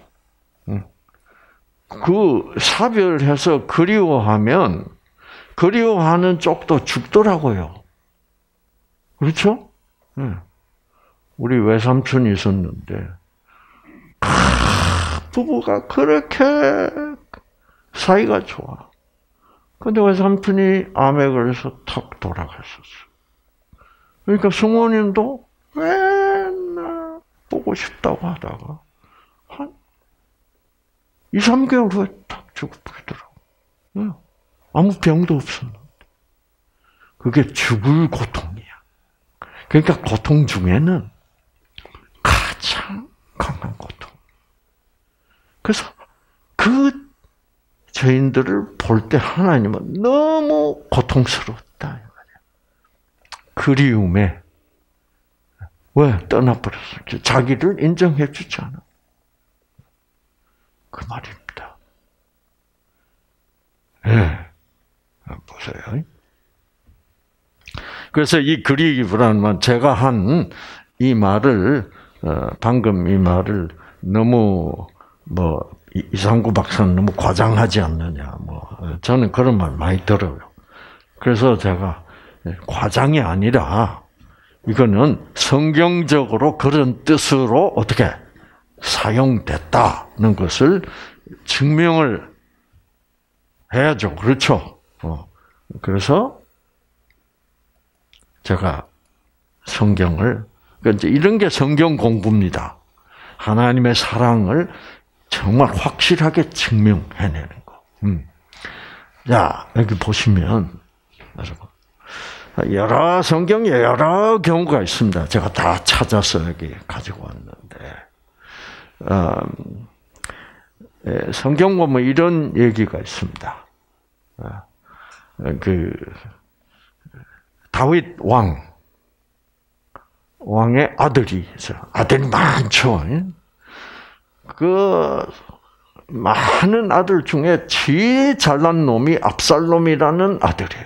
그 사별해서 그리워하면 그리워하는 쪽도 죽더라고요. 그렇죠? 우리 외삼촌이 있었는데 부부가 그렇게 사이가 좋아. 근데 외삼촌이 암에 걸려서 턱 돌아갔었어. 그러니까 승호님도 맨날 보고 싶다고 하다가 한 이, 삼 개월 후에 탁 죽어버리더라고. 아무 병도 없었는데. 그게 죽을 고통이야. 그러니까 고통 중에는 가장 강한 고통. 그래서 그 죄인들을 볼 때 하나님은 너무 고통스럽다. 그리움에 왜 떠나버렸을지 자기를 인정해 주지 않아. 그 말입니다. 예. 네. 보세요. 그래서 이 그리브라는 말, 제가 한 이 말을, 방금 이 말을 너무 뭐, 이상구 박사는 너무 과장하지 않느냐. 뭐 저는 그런 말 많이 들어요. 그래서 제가 과장이 아니라 이거는 성경적으로 그런 뜻으로 어떻게 사용됐다는 것을 증명을 해야죠. 그렇죠? 어. 그래서 제가 성경을 그러니까 이런 게 성경 공부입니다. 하나님의 사랑을 정말 확실하게 증명해내는 거. 음. 자, 여기 보시면 여러분 여러 성경에 여러 경우가 있습니다. 제가 다 찾아서 여기 가지고 왔는데 음, 성경 보면 이런 얘기가 있습니다. 그 다윗 왕 왕의 아들이 있어요. 아들이 많죠. 그 많은 아들 중에 제일 잘난 놈이 압살롬이라는 아들이에요.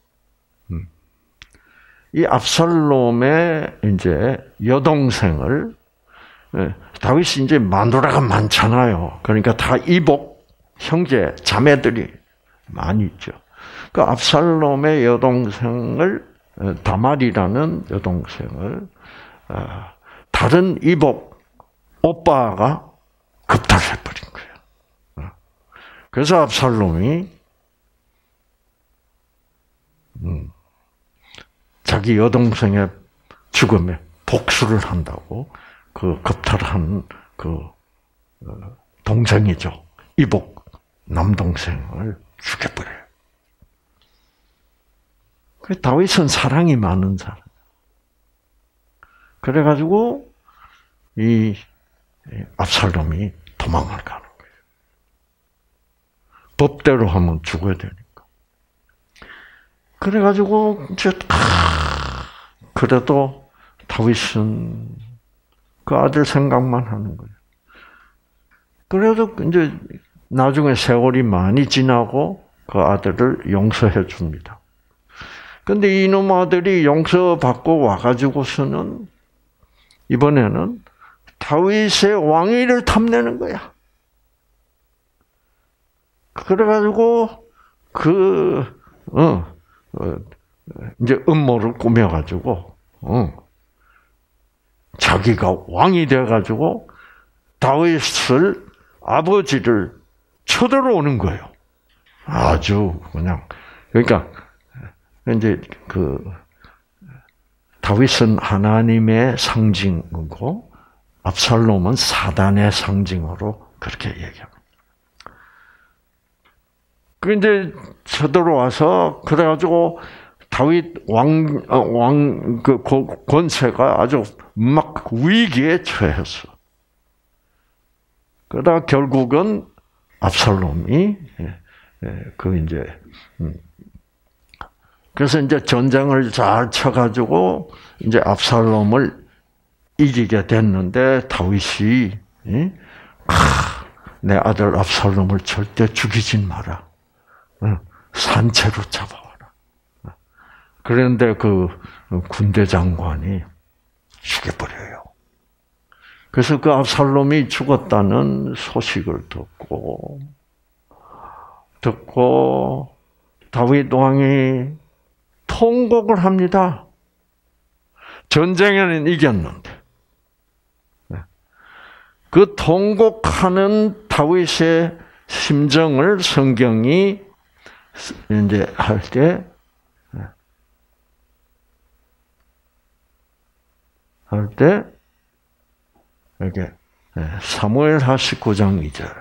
이 압살롬의 이제 여동생을 다윗이 이제 마누라가 많잖아요. 그러니까 다 이복 형제 자매들이 많이 있죠. 그 압살롬의 여동생을 다말이라는 여동생을 다른 이복 오빠가 겁탈해버린 거예요. 그래서 압살롬이 음, 자기 여동생의 죽음에 복수를 한다고 그 겁탈한 그 동생이죠. 이복 남동생을 죽여버려요. 그 다윗은 사랑이 많은 사람. 그래가지고 이 압살롬이 도망을 가는 거예요. 법대로 하면 죽어야 되니까. 그래가지고 이제 그래도 다윗은 그 아들 생각만 하는 거예요. 그래도 이제 나중에 세월이 많이 지나고 그 아들을 용서해 줍니다. 근데 이놈 아들이 용서받고 와가지고서는 이번에는 다윗의 왕위를 탐내는 거야. 그래가지고 그 어, 어 이제 음모를 꾸며가지고 어, 자기가 왕이 돼가지고 다윗을 아버지를 쳐들어오는 거예요. 아주 그냥 그러니까 이제 그 다윗은 하나님의 상징이고 압살롬은 사단의 상징으로 그렇게 얘기합니다. 그 이제 쳐들어와서 그래가지고 다윗 왕 왕 그 권세가 아주 막 위기에 처했어. 그러다 결국은 압살롬이 그 이제 그래서 이제 전쟁을 잘 쳐가지고 이제 압살롬을 이기게 됐는데 다윗이 내 아들 압살롬을 절대 죽이진 마라. 산채로 잡아와라. 그런데 그 군대 장관이 죽여버려요. 그래서 그 압살롬이 죽었다는 소식을 듣고 듣고 다윗 왕이 통곡을 합니다. 전쟁에는 이겼는데 그 통곡하는 다윗의 심정을 성경이 이제 할 때 할 때 이렇게 사무엘하 십구 장 이 절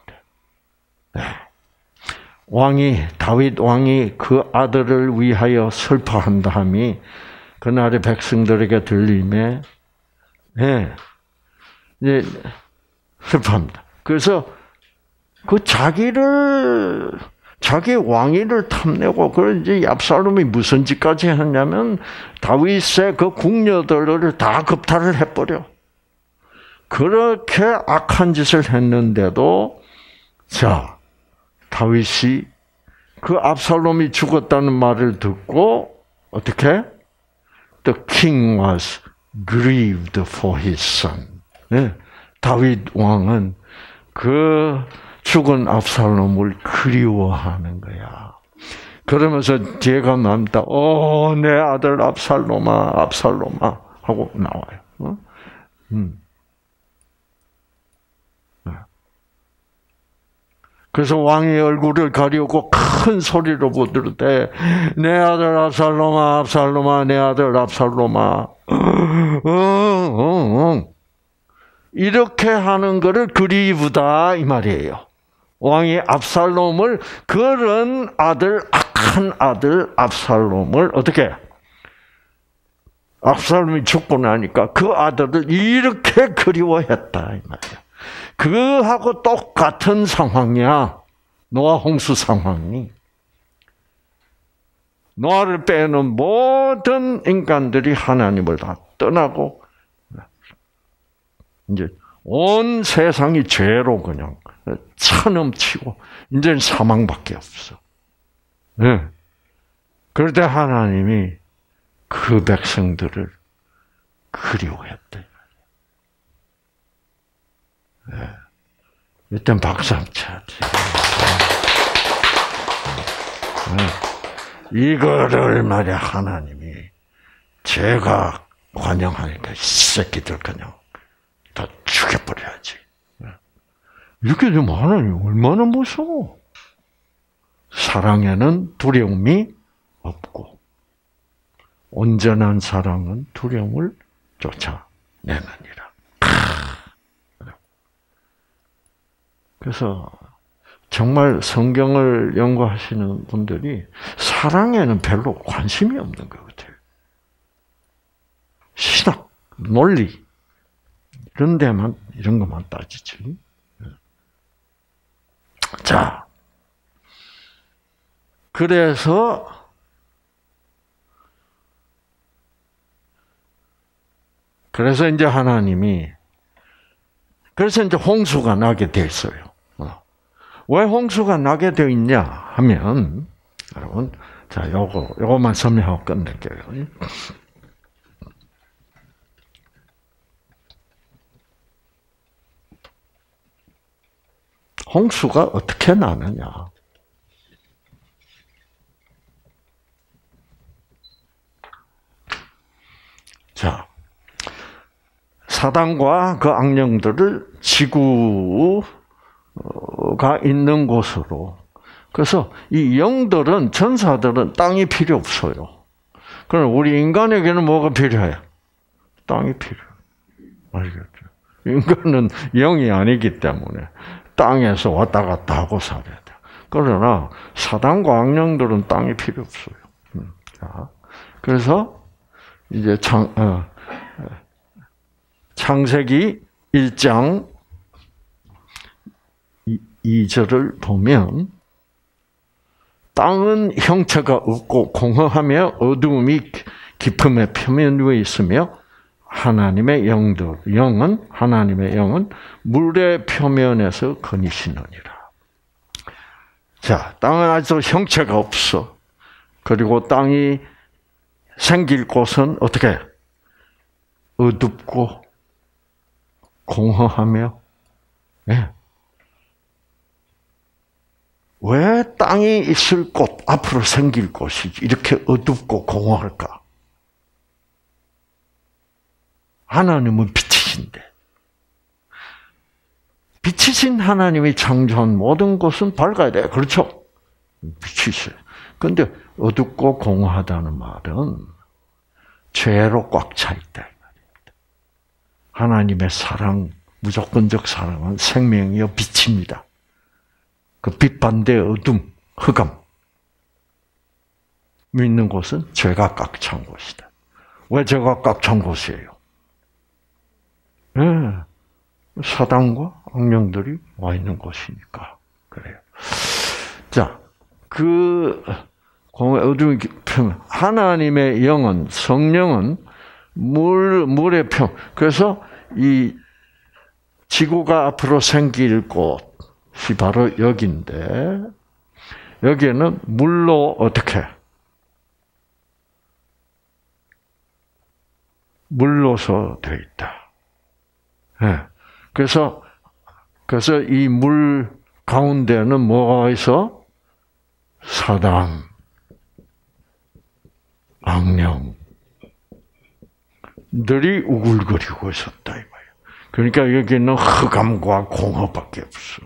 왕이 다윗 왕이 그 아들을 위하여 슬퍼한다 함이 그날의 백성들에게 들림에 네, 이제 슬퍼합니다. 그래서 그 자기를 자기 왕위를 탐내고 그 이제 압살롬이 무슨 짓까지 했냐면 다윗의 그 궁녀들을 다 겁탈을 해버려. 그렇게 악한 짓을 했는데도 자 다윗이 그 압살롬이 죽었다는 말을 듣고 어떻게? The king was grieved for his son. 네, 다윗 왕은 그 죽은 압살롬을 그리워하는 거야. 그러면서 뒤에가 나옵니다. 오, 내 아들 압살롬아, 압살롬아 하고 나와요. 어? 음. 그래서 왕의 얼굴을 가리우고 큰 소리로 부르되 내 아들 압살롬아, 압살롬아, 내 아들 압살롬아. 응, 응, 응. 이렇게 하는 것을 그리우다 이 말이에요. 왕이 압살롬을, 그런 아들, 악한 아들 압살롬을 어떻게, 압살롬이 죽고 나니까 그 아들을 이렇게 그리워했다 이 말이야. 그하고 똑같은 상황이야. 노아 홍수 상황이. 노아를 빼는 모든 인간들이 하나님을 다 떠나고 이제 온 세상이 죄로 그냥 차넘치고 이제는 사망밖에 없어. 네. 그럴 때 하나님이 그 백성들을 그리워했대. 네. 이땐 박수 한번 쳐야지. 네. 이거를 말이야 하나님이 제가 관영하니까 이 새끼들 그냥 다 죽여버려야지. 이렇게 되면 하나님 얼마나 무서워. 사랑에는 두려움이 없고 온전한 사랑은 두려움을 쫓아내느니라. 그래서 정말 성경을 연구하시는 분들이 사랑에는 별로 관심이 없는 것 같아요. 신학, 논리 이런 데만 이런 것만 따지지. 자, 그래서 그래서 이제 하나님이 그래서 이제 홍수가 나게 됐어요. 왜 홍수가 나게 되어 있냐 하면 여러분, 자, 요거 요거만 설명하고 끝낼게요. 홍수가 어떻게 나느냐? 자, 사단과 그 악령들을 지구가 있는 곳으로. 그래서 이 영들은, 전사들은 땅이 필요 없어요. 그럼 우리 인간에게는 뭐가 필요해? 땅이 필요해. 알겠죠? 인간은 영이 아니기 때문에 땅에서 왔다 갔다 하고 살아야 돼. 그러나 사단과 악령들은 땅이 필요 없어요. 자, 그래서 이제 창, 어, 창세기 일 장 이 절을 보면 땅은 형체가 없고 공허하며 어두움이 깊음의 표면 위에 있으며 하나님의 영들, 영은 하나님의 영은 물의 표면에서 거니시느니라. 자, 땅은 아직도 형체가 없어. 그리고 땅이 생길 곳은 어떻게? 어둡고 공허하며. 네. 왜 땅이 있을 곳, 앞으로 생길 곳이 이렇게 어둡고 공허할까? 하나님은 빛이신데, 빛이신 하나님이 창조한 모든 것은 밝아야 돼. 그렇죠? 빛이세요. 그런데 어둡고 공허하다는 말은 죄로 꽉 차 있다. 하나님의 사랑, 무조건적 사랑은 생명이요 빛입니다. 그 빛 반대 어둠, 흑암 있는 곳은 죄가 꽉 찬 곳이다. 왜 죄가 꽉 찬 곳이에요? 네, 사단과 악령들이 와 있는 곳이니까 그래요. 자, 그 어둠이 표면, 하나님의 영은, 성령은 물 물의 표. 그래서 이 지구가 앞으로 생길 곳이 바로 여기인데, 여기에는 물로 어떻게? 물로서 되어 있다. 네. 그래서 그래서 이 물 가운데는 뭐가 있어? 사단, 악령들이 우글거리고 있었다 이 말이에요. 그러니까 여기는 흑암과 공허밖에 없어.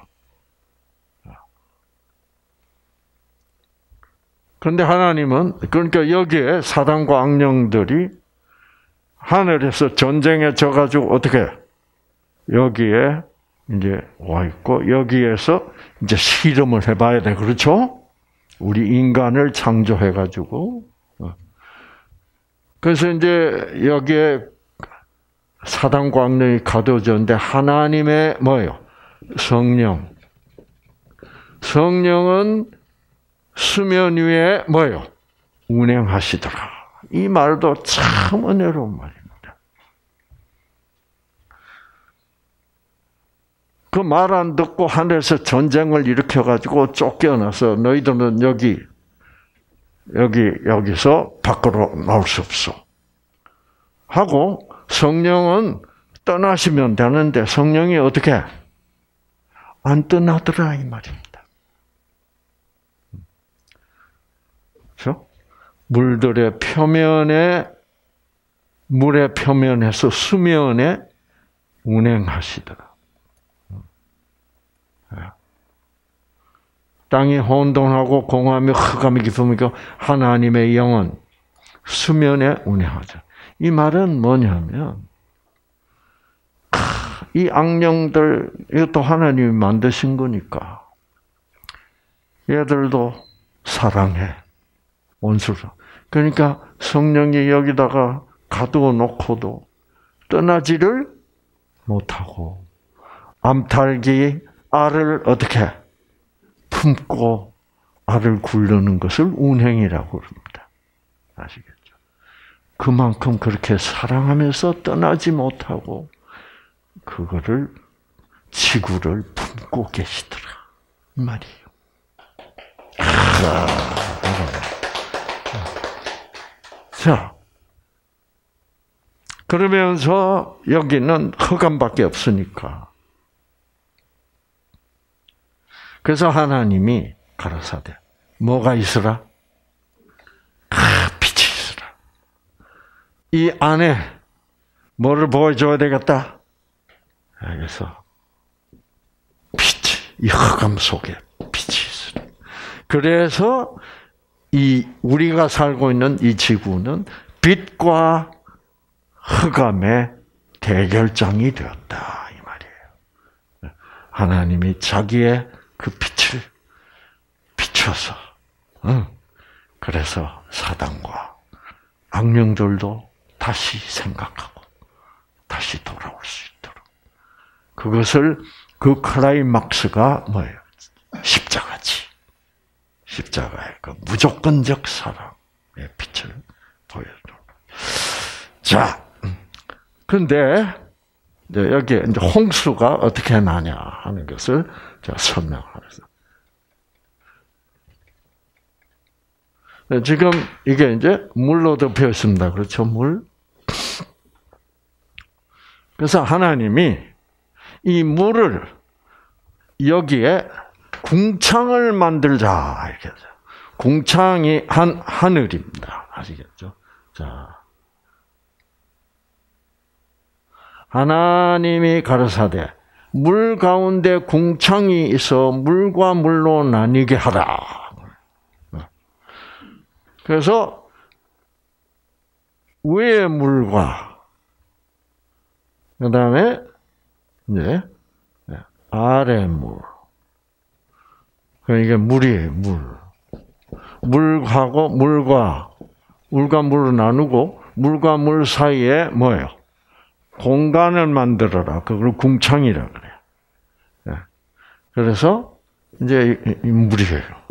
그런데 하나님은 그러니까 여기에 사단과 악령들이 하늘에서 전쟁에 져가지고 어떻게 여기에 이제 와 있고 여기에서 이제 실험을 해봐야 돼, 그렇죠? 우리 인간을 창조해가지고 그래서 이제 여기에 사단과 악령이 가둬졌는데 하나님의 뭐예요? 성령. 성령은 수면 위에 뭐예요? 운행하시더라. 이 말도 참 은혜로운 말입니다. 그 말 안 듣고 하늘에서 전쟁을 일으켜가지고 쫓겨나서 너희들은 여기, 여기, 여기서 밖으로 나올 수 없어. 하고 성령은 떠나시면 되는데 성령이 어떻게? 안 떠나더라 이 말입니다. 그렇죠? 물들의 표면에, 물의 표면에서 수면에 운행하시더라. 땅이 혼돈하고 공허하며 흑암이 깊으니까 하나님의 영은 수면에 운행하죠. 이 말은 뭐냐면 이 악령들 이것도 하나님이 만드신 거니까 얘들도 사랑해 원수를. 그러니까 성령이 여기다가 가두어 놓고도 떠나지를 못하고 암탉이 알을 어떻게 품고 알을 굴르는 것을 운행이라고 그럽니다. 아시겠죠? 그만큼 그렇게 사랑하면서 떠나지 못하고 그거를 지구를 품고 계시더라 이 말이에요. 자, 그러면서 여기는 흑암밖에 없으니까. 그래서 하나님이 가라사대 뭐가 있으라? 아, 빛이 있으라. 이 안에 뭐를 보여줘야 되겠다? 그래서 빛이, 이 흑암 속에 빛이 있으라. 그래서 이 우리가 살고 있는 이 지구는 빛과 흑암의 대결장이 되었다 이 말이에요. 하나님이 자기의 그 빛을 비춰서, 응. 그래서 사단과 악령들도 다시 생각하고 다시 돌아올 수 있도록. 그것을 그 클라이막스가 뭐예요? 십자가지. 십자가의 그 무조건적 사랑의 빛을 보여줘. 자, 그런데 여기 이제 홍수가 어떻게 나냐 하는 것을 제가 설명하겠습니다. 지금 이게 이제 물로 덮여 있습니다. 그렇죠? 물. 그래서 하나님이 이 물을 여기에 궁창을 만들자 이렇게 해서 궁창이 한 하늘입니다. 아시겠죠? 자, 하나님이 가라사대 물 가운데 궁창이 있어 물과 물로 나뉘게 하라. 그래서 위의 물과 그다음에 이제 아래 물. 그러니까 물이에요, 물. 물하고 물과 물과 물을 나누고 물과 물 사이에 뭐예요? 공간을 만들어라. 그걸 궁창이라 그래요. 그래서 이제 이 물이에요.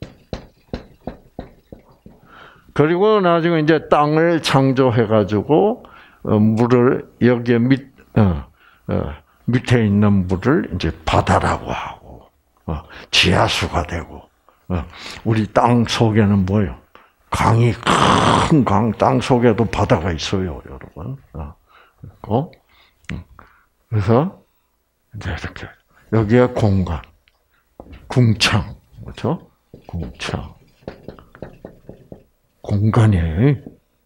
그리고 나중에 이제 땅을 창조해가지고 물을 여기에 밑 어, 어, 밑에 있는 물을 이제 바다라고 하고 어, 지하수가 되고 어, 우리 땅 속에는 뭐예요? 강이 큰 강 땅 속에도 바다가 있어요, 여러분. 어. 그래서 이제 이렇게 여기에 공간, 궁창, 그렇죠? 궁창, 공간이에요.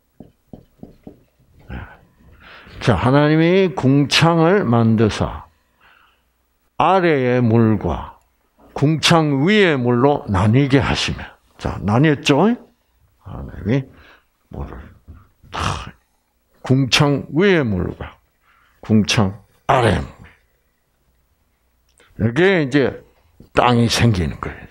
자, 하나님이 궁창을 만드사 아래의 물과 궁창 위의 물로 나뉘게 하시며, 자, 나뉘었죠? 하나님이 물을 다 궁창 위의 물과 궁창 아래의 물. 여기에 이제 땅이 생기는 거예요.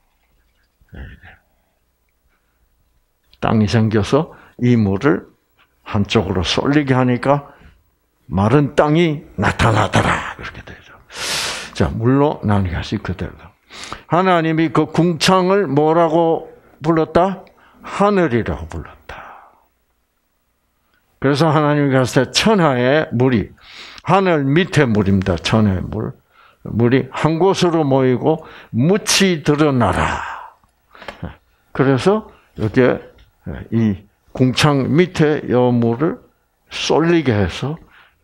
땅이 생겨서 이 물을 한쪽으로 쏠리게 하니까 마른 땅이 나타나더라. 그렇게 되죠. 자, 물로 나뉘게 하시 그대로. 하나님이 그 궁창을 뭐라고 불렀다? 하늘이라고 불렀다. 그래서 하나님이 갔을 때 천하의 물이, 하늘 밑에 물입니다. 천하의 물. 물이 한 곳으로 모이고 묻이 드러나라. 그래서 여기에 이 궁창 밑에 이 물을 쏠리게 해서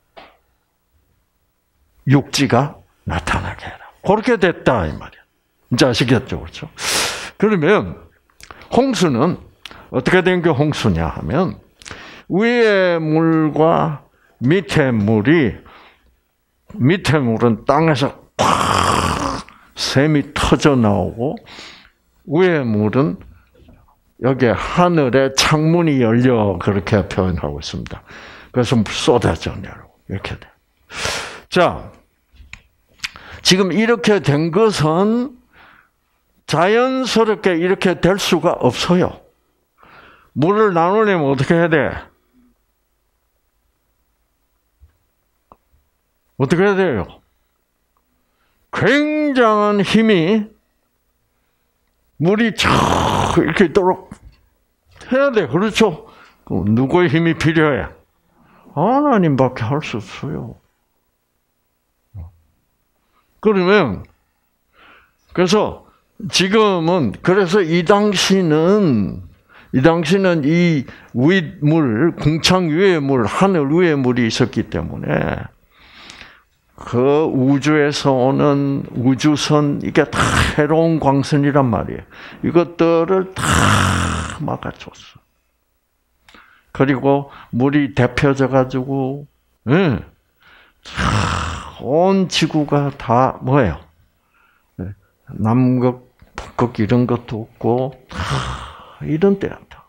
육지가 나타나게 해라. 그렇게 됐다 이 말이야. 이제 아시겠죠, 그렇죠? 그러면 홍수는 어떻게 된 게 홍수냐 하면 위에 물과 밑에 물이, 밑에 물은 땅에서 팍 샘이 터져 나오고 위에 물은 여기에 하늘에 창문이 열려, 그렇게 표현하고 있습니다. 그래서 쏟아져 내려오고 이렇게 돼. 자, 지금 이렇게 된 것은 자연스럽게 이렇게 될 수가 없어요. 물을 나누려면 어떻게 해야 돼? 어떻게 해야 돼요? 굉장한 힘이 물이 쫙 이렇게 있도록 해야 돼. 그렇죠? 누구의 힘이 필요해? 하나님밖에 할 수 없어요. 그러면, 그래서 지금은, 그래서 이 당시는, 이 당시는 이 윗물, 궁창 위의 물, 하늘 위의 물이 있었기 때문에 그 우주에서 오는 우주선, 이게 다 해로운 광선이란 말이에요. 이것들을 다 막아줬어. 그리고 물이 데펴져가지고, 응, 온 지구가 다 뭐예요? 남극, 북극 이런 것도 없고, 다 이런 때였다.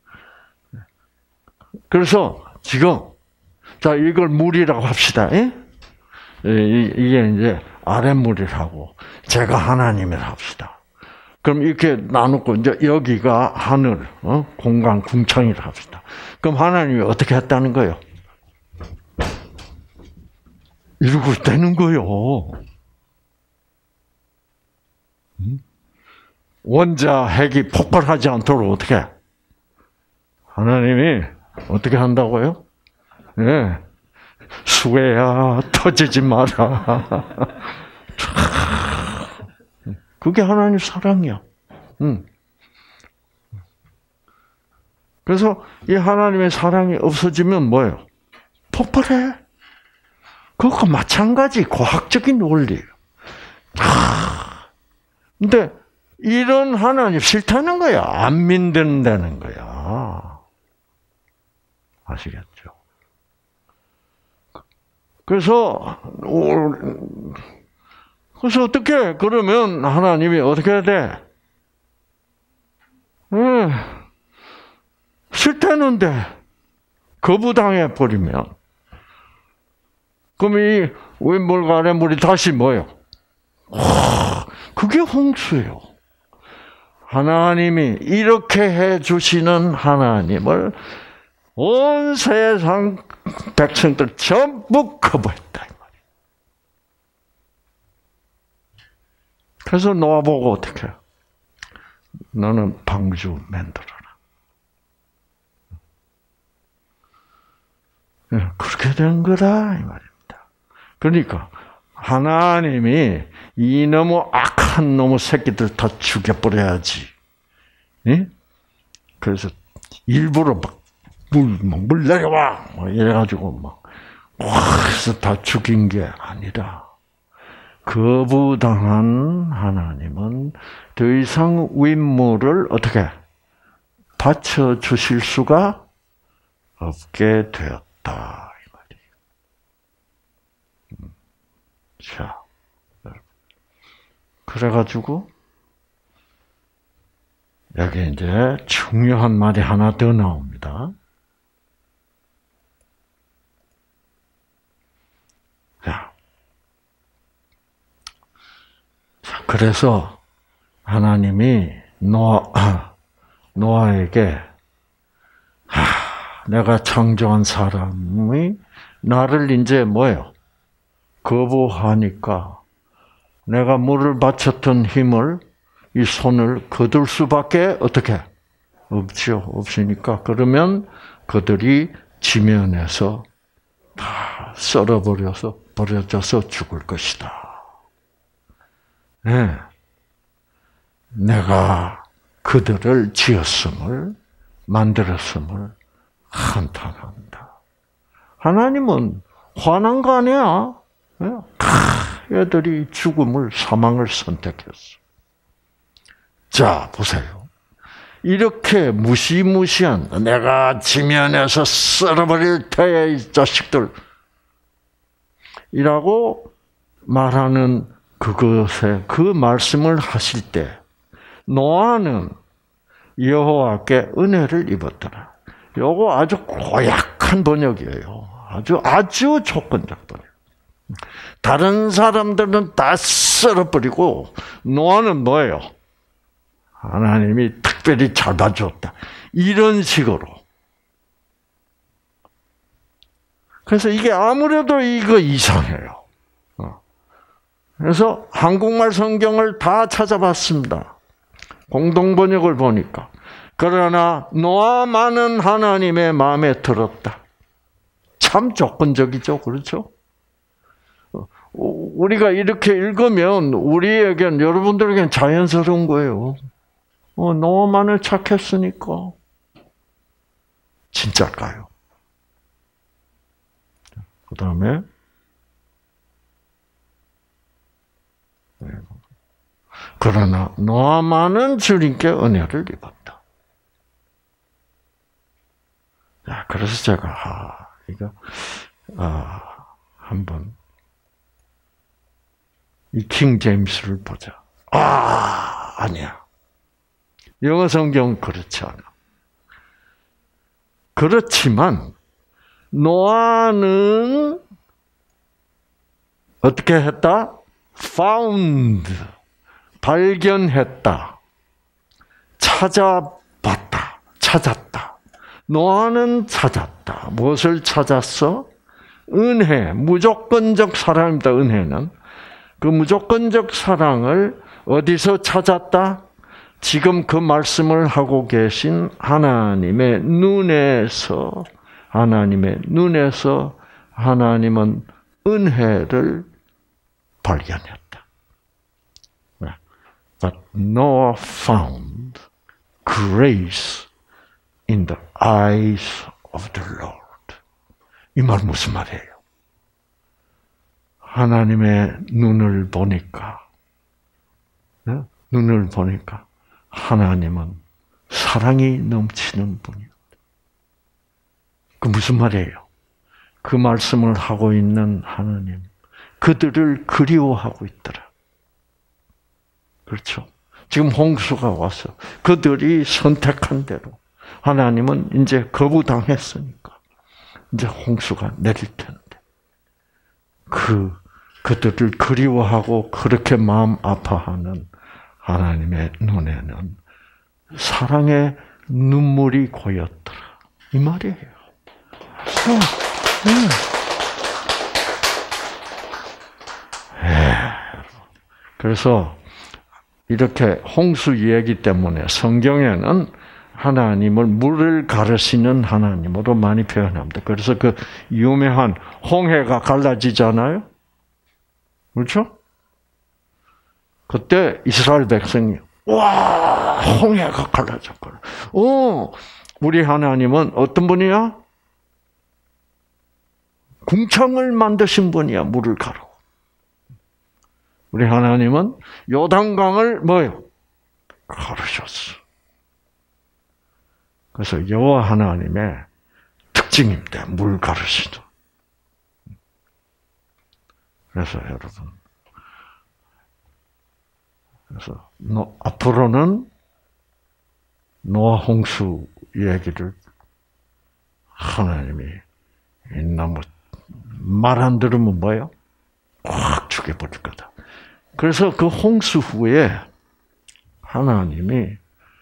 그래서 지금, 자, 이걸 물이라고 합시다. 예? 이게 이제 아랫물이라고, 제가 하나님이라 합시다. 그럼 이렇게 나누고, 이제 여기가 하늘, 어? 공간, 궁창이라 합시다. 그럼 하나님이 어떻게 했다는 거예요? 이러고 있다는 거예요. 원자 핵이 폭발하지 않도록 어떻게 해? 하나님이 어떻게 한다고요? 예. 네. 수혜야, 터지지 마라. 그게 하나님 사랑이야. 응. 그래서 이 하나님의 사랑이 없어지면 뭐예요? 폭발해. 그것과 마찬가지 과학적인 원리예요. 근데 이런 하나님 싫다는 거야. 안 믿는다는 거야. 아시겠죠? 그래서 그래서 어떻게 그러면 하나님이 어떻게 해야 돼? 음, 싫다는데 거부당해 버리면 그럼 이 윗물과 아랫물이 다시 뭐예요? 그게 홍수예요. 하나님이 이렇게 해주시는 하나님을 온 세상 백성들 전부 거부했다. 그래서 노아 보고 어떻게 해요? 너는 방주 만들어라. 그렇게 된 거다 이 말입니다. 그러니까 하나님이 이 너무 악한 놈의 새끼들 다 죽여버려야지. 예? 그래서 일부러 막 물, 물 내려와! 뭐 이래가지고 막, 와, 그래서 다 죽인 게 아니라, 거부당한 하나님은 더 이상 윗물을 어떻게 받쳐 주실 수가 없게 되었다 이 말이에요. 자, 그래가지고 여기 이제 중요한 말이 하나 더 나옵니다. 자, 자 그래서 하나님이 노아, 노아에게 하, 내가 창조한 사람이 나를 이제 뭐예요? 거부하니까 내가 물을 바쳤던 힘을 이 손을 거둘 수밖에 어떻게 없죠. 없으니까 그러면 그들이 지면에서 다 썰어버려서 버려져서 죽을 것이다. 네. 내가 그들을 지었음을 만들었음을 한탄한다. 하나님은 화난 거 아니야? 애들이 죽음을 사망을 선택했어. 자 보세요. 이렇게 무시무시한 내가 지면에서 썰어버릴 테야 이 자식들 이라고 말하는 그것에 그 말씀을 하실 때 노아는 여호와께 은혜를 입었더라. 요거 아주 고약한 번역이에요. 아주 아주 조건적 번역. 다른 사람들은 다 썰어버리고 노아는 뭐예요? 하나님이 특별히 잘 봐줬다. 이런 식으로. 그래서 이게 아무래도 이거 이상해요. 그래서 한국말 성경을 다 찾아봤습니다. 공동번역을 보니까. 그러나 노아만은 하나님의 마음에 들었다. 참 조건적이죠. 그렇죠? 우리가 이렇게 읽으면 우리에겐 여러분들에겐 자연스러운 거예요. 어, 노아만을 착했으니까. 진짜일까요? 그 다음에 그러나 노아만은 주님께 은혜를 입었다. 자, 그래서 제가 아, 이거 아, 한번 이 킹 제임스를 보자. 아, 아니야. 영어 성경은 그렇지 않아. 그렇지만 노아는 어떻게 했다? found, 발견했다. 찾아봤다. 찾았다. 노아는 찾았다. 무엇을 찾았어? 은혜, 무조건적 사랑입니다. 은혜는. 그 무조건적 사랑을 어디서 찾았다? 지금 그 말씀을 하고 계신 하나님의 눈에서, 하나님의 눈에서 하나님은 은혜를 발견했다. But Noah found grace in the eyes of the Lord. 이 말 무슨 말이에요? 하나님의 눈을 보니까, 네? 눈을 보니까 하나님은 사랑이 넘치는 분이었다. 그 무슨 말이에요? 그 말씀을 하고 있는 하나님, 그들을 그리워하고 있더라. 그렇죠? 지금 홍수가 왔어. 그들이 선택한 대로 하나님은 이제 거부당했으니까 이제 홍수가 내릴 텐데 그 그들을 그리워하고 그렇게 마음 아파하는 하나님의 눈에는 사랑의 눈물이 고였더라. 이 말이에요. 어, 네. 그래서 이렇게 홍수 이야기 때문에 성경에는 하나님을 물을 가르시는 하나님으로 많이 표현합니다. 그래서 그 유명한 홍해가 갈라지잖아요. 그렇죠? 그때 이스라엘 백성이 와, 홍해가 갈라졌구나. 오, 우리 하나님은 어떤 분이야? 궁창을 만드신 분이야, 물을 가르고. 우리 하나님은 요단강을 뭐요? 가르셨어. 그래서 여호와 하나님의 특징입니다. 물 가르시죠. 그래서 여러분, 그래서 너, 앞으로는 노아 홍수 얘기를 하나님이 너무 말 안 들으면 뭐예요? 확 죽여버릴 거다. 그래서 그 홍수 후에 하나님이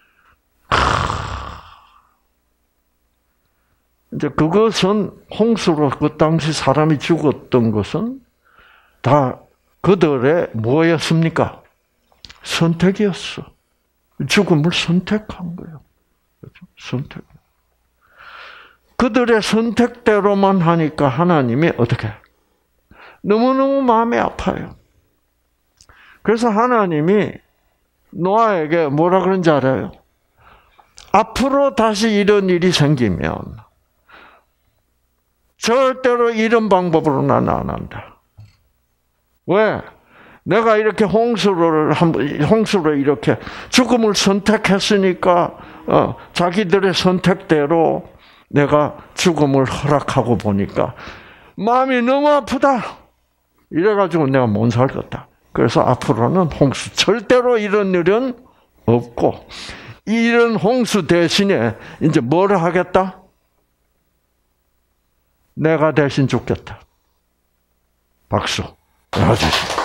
이제 그것은 홍수로 그 당시 사람이 죽었던 것은 다 그들의 뭐였습니까? 선택이었어. 죽음을 선택한 거예요. 그렇죠? 선택. 그들의 선택대로만 하니까 하나님이 어떻게? 너무너무 마음이 아파요. 그래서 하나님이 노아에게 뭐라 그런지 알아요? 앞으로 다시 이런 일이 생기면 절대로 이런 방법으로 나는 안 한다. 왜? 내가 이렇게 홍수를 홍수로 이렇게 죽음을 선택했으니까 어, 자기들의 선택대로 내가 죽음을 허락하고 보니까 마음이 너무 아프다. 이래가지고 내가 못 살겠다. 그래서 앞으로는 홍수 절대로 이런 일은 없고 이런 홍수 대신에 이제 뭘 하겠다? 내가 대신 죽겠다. 박수. 아주시.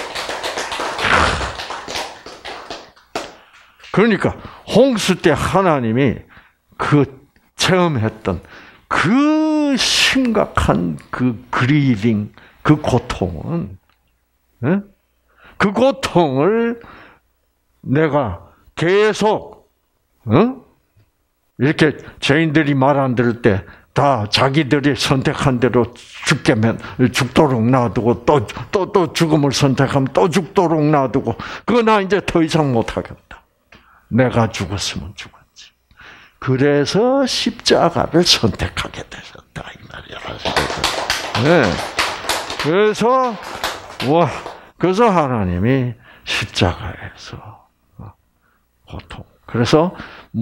그러니까 홍수 때 하나님이 그 체험했던 그 심각한 그 그리빙, 그 고통은, 네? 그 고통을 내가 계속, 어? 이렇게 죄인들이 말 안 들을 때 다 자기들이 선택한 대로 죽게면 죽도록 놔두고 또, 또, 또 죽음을 선택하면 또 죽도록 놔두고 그거 나 이제 더 이상 못하겠다. 내가 죽었으면 죽었지. 그래서 십자가를 선택하게 되셨다. 이 말이야. 네. 그래서, 와, 그래서 하나님이 십자가에서 고통. 그래서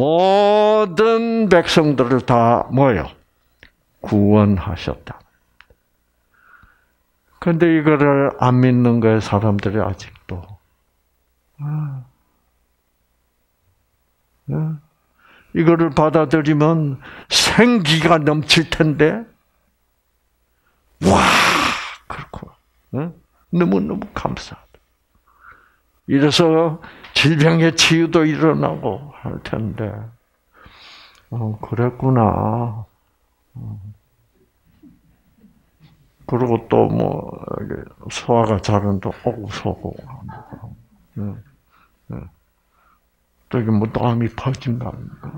모든 백성들을 다 뭐요? 구원하셨다. 그런데 이거를 안 믿는 거예요, 사람들이 아직도. 아. 이거를 받아들이면 생기가 넘칠 텐데, 와, 그렇구나. 너무너무 감사하다. 이래서 질병의 치유도 일어나고 할 텐데, 어, 그랬구나. 그리고 또 뭐, 소화가 잘한다, 오고 소고. 응. 응. 또 이게 뭐 땀이 퍼진다.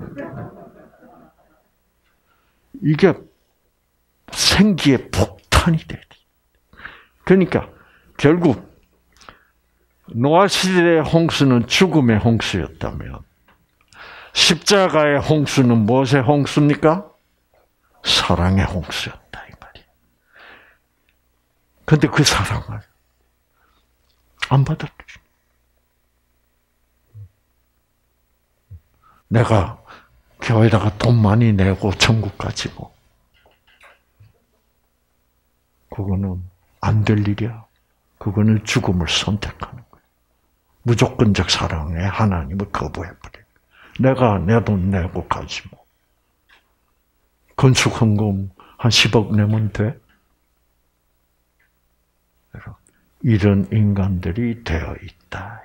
이게 생기의 폭탄이 돼. 그러니까 결국 노아 시대의 홍수는 죽음의 홍수였다면 십자가의 홍수는 무엇의 홍수입니까? 사랑의 홍수였다 이 말이에요. 그런데 그 사랑을 안 받아들여. 내가 교회다가 돈 많이 내고 천국 가지 뭐. 그거는 안 될 일이야. 그거는 죽음을 선택하는 거야. 무조건적 사랑에 하나님을 거부해버려. 내가 내 돈 내고 가지 뭐. 건축헌금 한 십억 내면 돼? 이런 인간들이 되어 있다.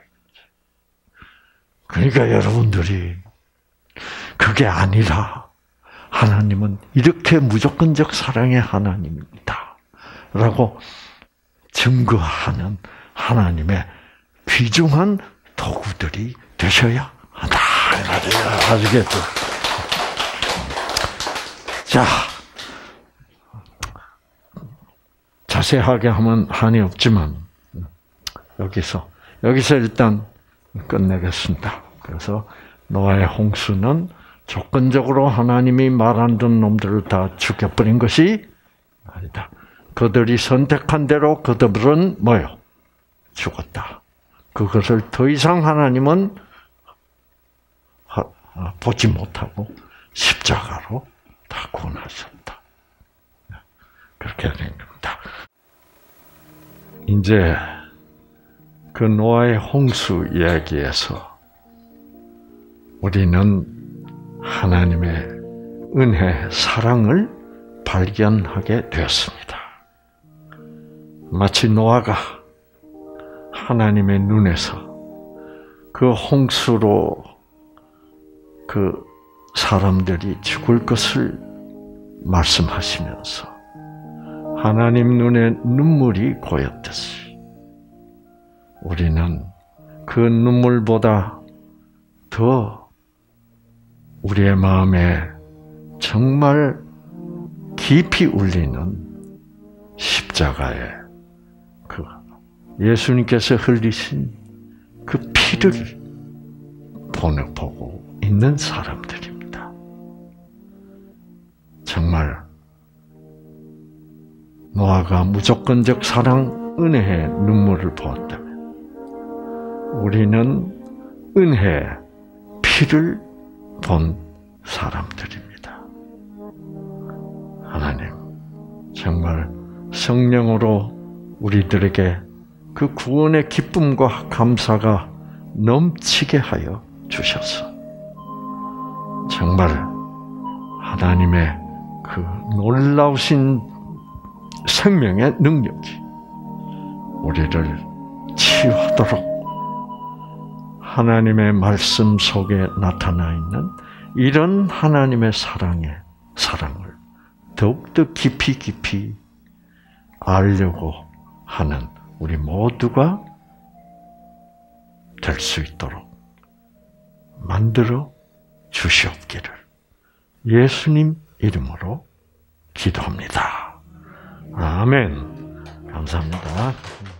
그러니까 여러분들이 그게 아니라 하나님은 이렇게 무조건적 사랑의 하나님입니다. 라고 증거하는 하나님의 귀중한 도구들이 되셔야 한다. 아시겠죠? 자, 자세하게 하면 한이 없지만 여기서 여기서 일단 끝내겠습니다. 그래서 노아의 홍수는 조건적으로 하나님이 말 안 듣는 놈들을 다 죽여버린 것이 아니다. 그들이 선택한 대로 그들은 뭐요? 죽었다. 그것을 더 이상 하나님은 보지 못하고 십자가로 다 구원하셨다. 그렇게 된 겁니다. 이제 그 노아의 홍수 이야기에서 우리는 하나님의 은혜, 사랑을 발견하게 되었습니다. 마치 노아가 하나님의 눈에서 그 홍수로 그 사람들이 죽을 것을 말씀하시면서 하나님 눈에 눈물이 고였듯이 우리는 그 눈물보다 더 우리의 마음에 정말 깊이 울리는 십자가의 그 예수님께서 흘리신 그 피를 보고 있는 사람들입니다. 정말 노아가 무조건적 사랑, 은혜의 눈물을 보았다면 우리는 은혜의 피를 본 사람들입니다. 하나님, 정말 성령으로 우리들에게 그 구원의 기쁨과 감사가 넘치게 하여 주셔서 정말 하나님의 그 놀라우신 생명의 능력이 우리를 치유하도록 하나님의 말씀 속에 나타나 있는 이런 하나님의 사랑의 사랑을 더욱더 깊이 깊이 알려고 하는 우리 모두가 될 수 있도록 만들어 주시옵기를 예수님 이름으로 기도합니다. 아멘. 감사합니다.